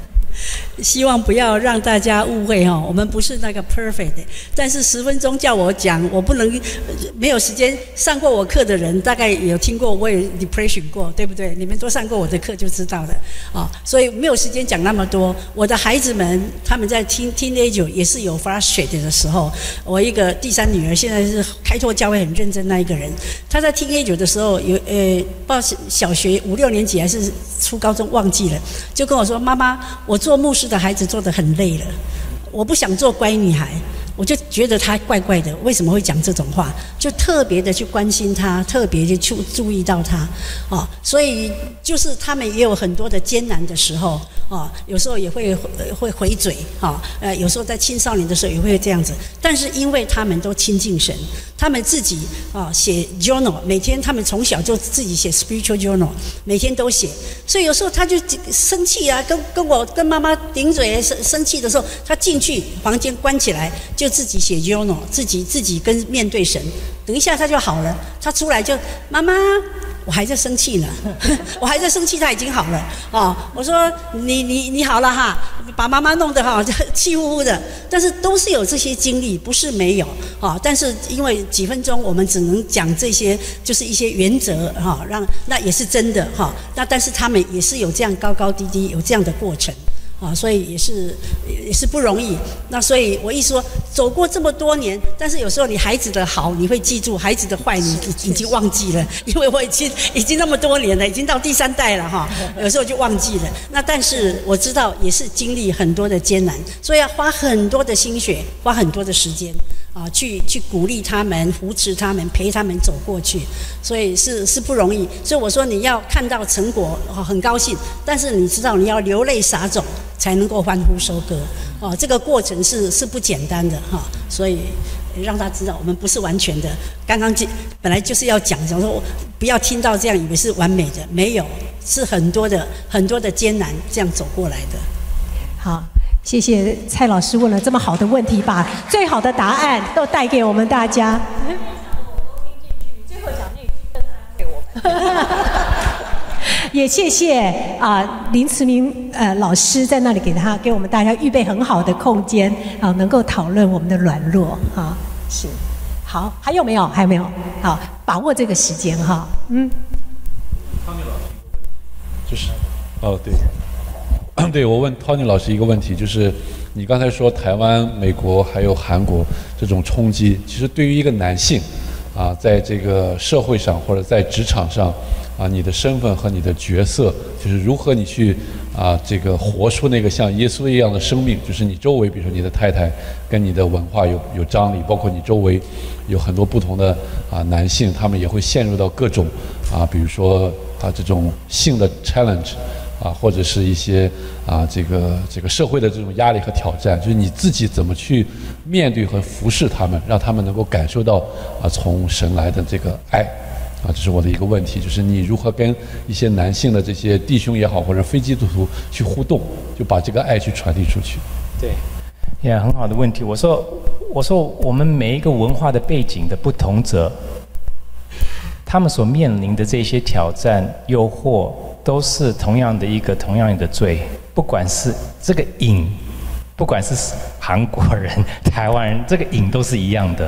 希望不要让大家误会哈，我们不是那个 perfect 的，但是10分钟叫我讲，我不能没有时间。上过我课的人大概有听过，我也 depression 过，对不对？你们都上过我的课就知道了啊，所以没有时间讲那么多。我的孩子们他们在teenager 也是有 frustrated 的时候。我一个第3女儿现在是开拓教会很认真那一个人，她在teenager的时候不知道小学5、6年级还是初高中忘记了，就跟我说：“妈妈，我做牧师的孩子做得很累了，我不想做乖女孩。”我就觉得他怪怪的，为什么会讲这种话？就特别的去关心他，特别的去注意到他，所以就是他们也有很多的艰难的时候，有时候也会回嘴，有时候在青少年的时候也会这样子。但是因为他们都亲近神，他们自己写 journal， 每天他们从小就自己写 spiritual journal， 每天都写，所以有时候他就生气啊，跟妈妈顶嘴生气的时候，他进去房间关起来。就自己写 journal， 自己跟面对神，等一下他就好了。他出来就妈妈，我还在生气呢，我还在生气，他已经好了我说你好了哈，把妈妈弄得气呼呼的。但是都是有这些经历，不是没有但是因为几分钟我们只能讲这些，就是一些原则那也是真的那但是他们也是有这样高高低低，有这样的过程。所以也是不容易。那所以我一说走过这么多年，但是有时候你孩子的好你会记住，孩子的坏你已经忘记了，因为我已经那么多年了，已经到第3代了有时候就忘记了。那但是我知道也是经历很多的艰难，所以要花很多的心血，花很多的时间去鼓励他们，扶持他们，陪他们走过去，所以是不容易。所以我说你要看到成果很高兴，但是你知道你要流泪撒种才能够欢呼收割这个过程是不简单的所以让他知道我们不是完全的。刚刚本来就是要讲说不要听到这样以为是完美的，没有，是很多的艰难这样走过来的。 好。谢谢蔡老师问了这么好的问题，把最好的答案都带给我们大家。最后讲那句更给我们。也谢谢林慈明老师在那里给我们大家预备很好的空间能够讨论我们的软弱是好，还有没有？还有没有？好，把握这个时间汤尼老师就是对。对，我问 Tony 老师一个问题，就是你刚才说台湾、美国还有韩国这种冲击，其实对于一个男性在这个社会上或者在职场上你的身份和你的角色，就是如何你去这个活出那个像耶稣一样的生命，就是你周围，比如说你的太太跟你的文化有张力，包括你周围有很多不同的男性，他们也会陷入到各种比如说这种性的 challenge。或者是一些这个社会的这种压力和挑战，就是你自己怎么去面对和服侍他们，让他们能够感受到从神来的这个爱这是我的一个问题，就是你如何跟一些男性的这些弟兄也好，或者非基督徒去互动，就把这个爱去传递出去。 对，也很好的问题。我说我们每一个文化的背景的不同者，他们所面临的这些挑战、诱惑。都是同样的罪，不管是这个瘾，不管是韩国人、台湾人，这个瘾都是一样的。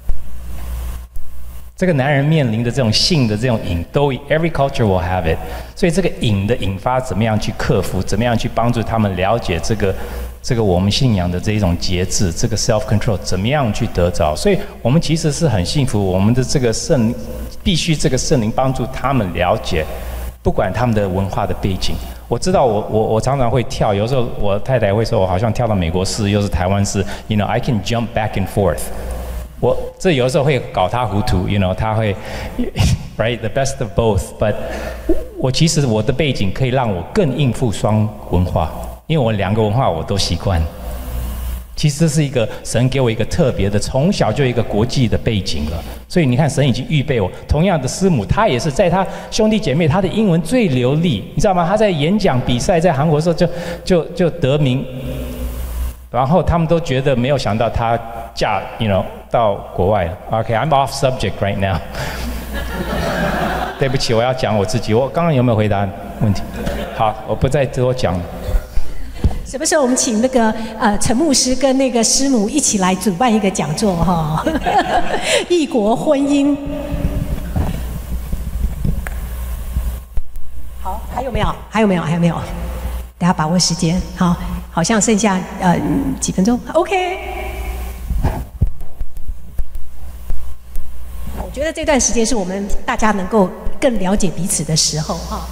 这个男人面临的这种性的这种瘾，都 every culture will have it。所以这个瘾的引发，怎么样去克服？怎么样去帮助他们了解这个我们信仰的这一种节制，这个 self control 怎么样去得着？所以我们其实是很幸福，我们的这个必须这个圣灵帮助他们了解。不管他们的文化的背景，我知道我常常会跳，有时候我太太会说我好像跳到美国式，又是台湾式 ，you know I can jump back and forth。这有时候会搞他糊涂 ，you know 他会 right the best of both，but 其实我的背景可以让我更应付双文化，因为我2个文化我都习惯。其实这是一个神给我一个特别的，从小就一个国际的背景了。所以你看，神已经预备我。同样的师母，她也是在她兄弟姐妹，她的英文最流利，你知道吗？她在演讲比赛在韩国的时候就得名，然后他们都觉得没有想到她嫁到国外了。OK，I'm off subject right now 。对不起，我要讲我自己。我刚刚有没有回答问题？好，我不再多讲了。 什么时候我们请那个陈牧师跟那个师母一起来主办一个讲座哈？异国婚姻。好，还有没有？还有没有？还有没有？大家把握时间，好，好像剩下几分钟 ，OK。我觉得这段时间是我们大家能够更了解彼此的时候哈。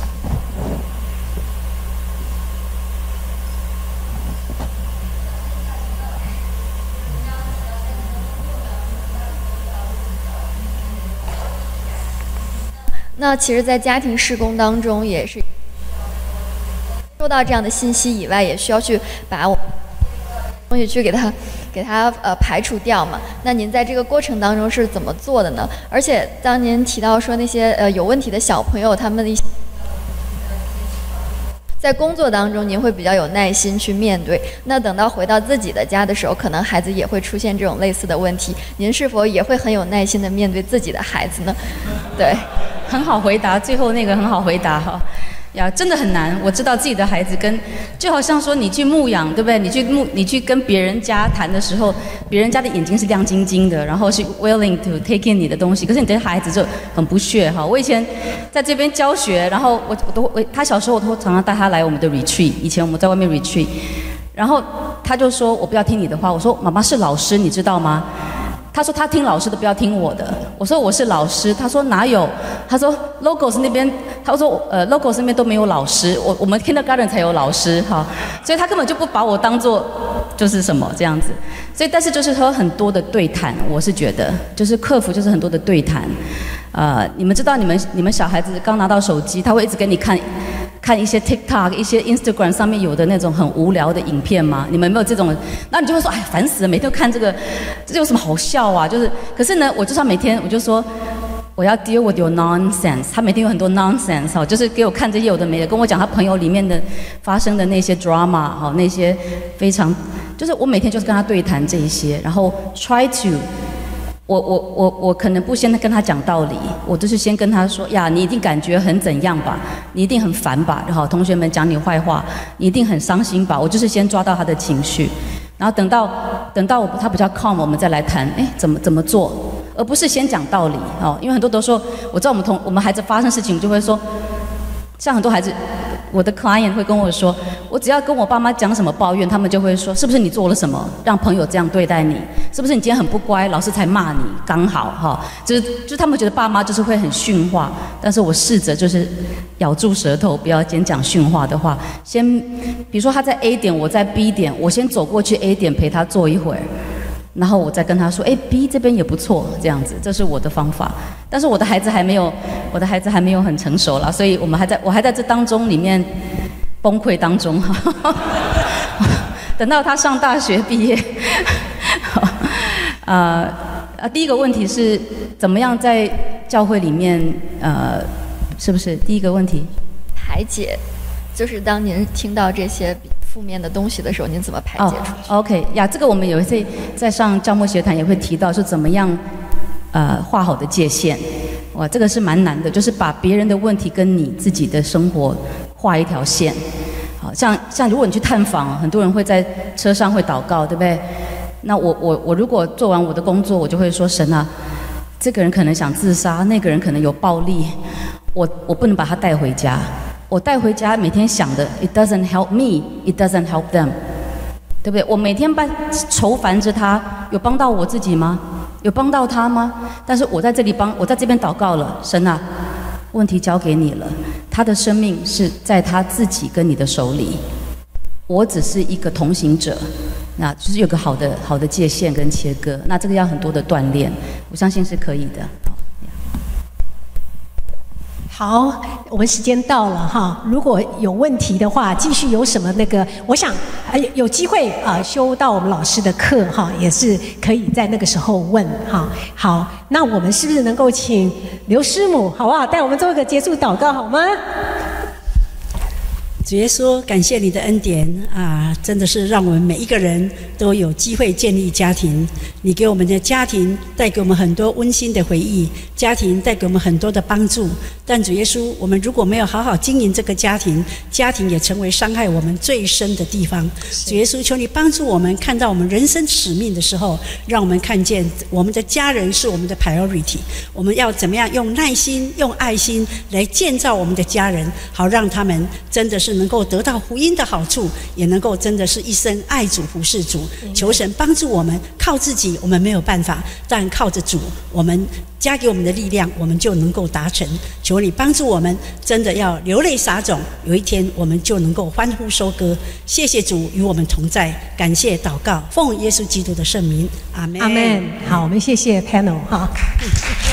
那其实，在家庭事工当中，也是收到这样的信息以外，也需要去把我东西去给它排除掉嘛。那您在这个过程当中是怎么做的呢？而且当您提到说那些有问题的小朋友，他们的一些在工作当中，您会比较有耐心去面对。那等到回到自己的家的时候，可能孩子也会出现这种类似的问题，您是否也会很有耐心的面对自己的孩子呢？对。 很好回答，最后那个很好回答哈。呀，真的很难。我知道自己的孩子就好像说你去牧养，对不对？你去跟别人家谈的时候，别人家的眼睛是亮晶晶的，然后是 willing to take in 你的东西，可是你的孩子就很不屑哈。我以前在这边教学，然后他小时候我都常常带他来我们的 retreat， 以前我们在外面 retreat， 然后他就说我不要听你的话，我说妈妈是老师，你知道吗？他说他听老师的，不要听我的。我说我是老师，他说哪有？他说 Logos 那边，他说Logos 那边都没有老师，我们 Kindergarten 才有老师哈，所以他根本就不把我当做就是什么这样子。所以但是就是说很多的对谈，我是觉得就是克服就是很多的对谈。你们知道你们小孩子刚拿到手机，他会一直给你看一些 TikTok、一些 Instagram 上面有的那种很无聊的影片吗？你们有没有这种？那你就会说，哎，烦死了，每天都看这个有什么好笑啊？就是，可是呢，我就算每天我就说，我要 deal with your nonsense。他每天有很多 nonsense 哈，就是给我看这些有的没的，跟我讲他朋友里面的发生的那些 drama 哈，那些非常，就是我每天就是跟他对谈这一些，然后 try to。我可能不先跟他讲道理，我就是先跟他说呀，你一定感觉很怎样吧，你一定很烦吧，然后同学们讲你坏话，你一定很伤心吧，我就是先抓到他的情绪，然后等到他比较 calm， 我们再来谈，哎，怎么做，而不是先讲道理哦，因为很多都说，我知道我们孩子发生事情就会说，像很多孩子。我的 client 会跟我说，我只要跟我爸妈讲什么抱怨，他们就会说，是不是你做了什么让朋友这样对待你？是不是你今天很不乖，老师才骂你？刚好哈，就是他们觉得爸妈就是会很训话，但是我试着就是咬住舌头，不要先讲训话的话，先比如说他在 A 点，我在 B 点，我先走过去 A 点陪他坐一会儿。然后我再跟他说，哎 ，B 这边也不错，这样子，这是我的方法。但是我的孩子还没有很成熟啦，所以我还在这当中里面崩溃当中。等到他上大学毕业，第一个问题是怎么样在教会里面，是不是第一个问题？ 排解，就是当您听到这些负面的东西的时候，您怎么排解出去 ？OK 呀，这个我们有一次在上教牧学谈也会提到，说怎么样画好的界限。哇，这个是蛮难的，就是把别人的问题跟你自己的生活画一条线。好像如果你去探访，很多人会在车上会祷告，对不对？那我如果做完我的工作，我就会说神啊，这个人可能想自杀，那个人可能有暴力，我不能把他带回家。我带回家每天想的 ，it doesn't help me, it doesn't help them， 对不对？我每天愁烦着他，有帮到我自己吗？有帮到他吗？但是我在这边祷告了，神啊，问题交给你了，他的生命是在他自己跟你的手里，我只是一个同行者，那就是有个好的界限跟切割，那这个要很多的锻炼，我相信是可以的。 好，我们时间到了哈。如果有问题的话，继续有什么我想有机会修到我们老师的课哈，也是可以在那个时候问哈。好，那我们是不是能够请刘师母好不好，带我们做一个结束祷告好吗？ 主耶稣，感谢你的恩典啊，真的是让我们每一个人都有机会建立家庭。你给我们的家庭带给我们很多温馨的回忆，家庭带给我们很多的帮助。但主耶稣，我们如果没有好好经营这个家庭，家庭也成为伤害我们最深的地方。主耶稣，求你帮助我们看到我们人生使命的时候，让我们看见我们的家人是我们的 priority。我们要怎么样用耐心、用爱心来建造我们的家人，好让他们真的是能够得到福音的好处，也能够真的是一生爱主服侍主。求神帮助我们，靠自己我们没有办法，但靠着主，我们加给我们的力量，我们就能够达成。求你帮助我们，真的要流泪撒种，有一天我们就能够欢呼收割。谢谢主与我们同在，感谢祷告，奉耶稣基督的圣名，阿们。 阿们。好，我们谢谢 panel 哈。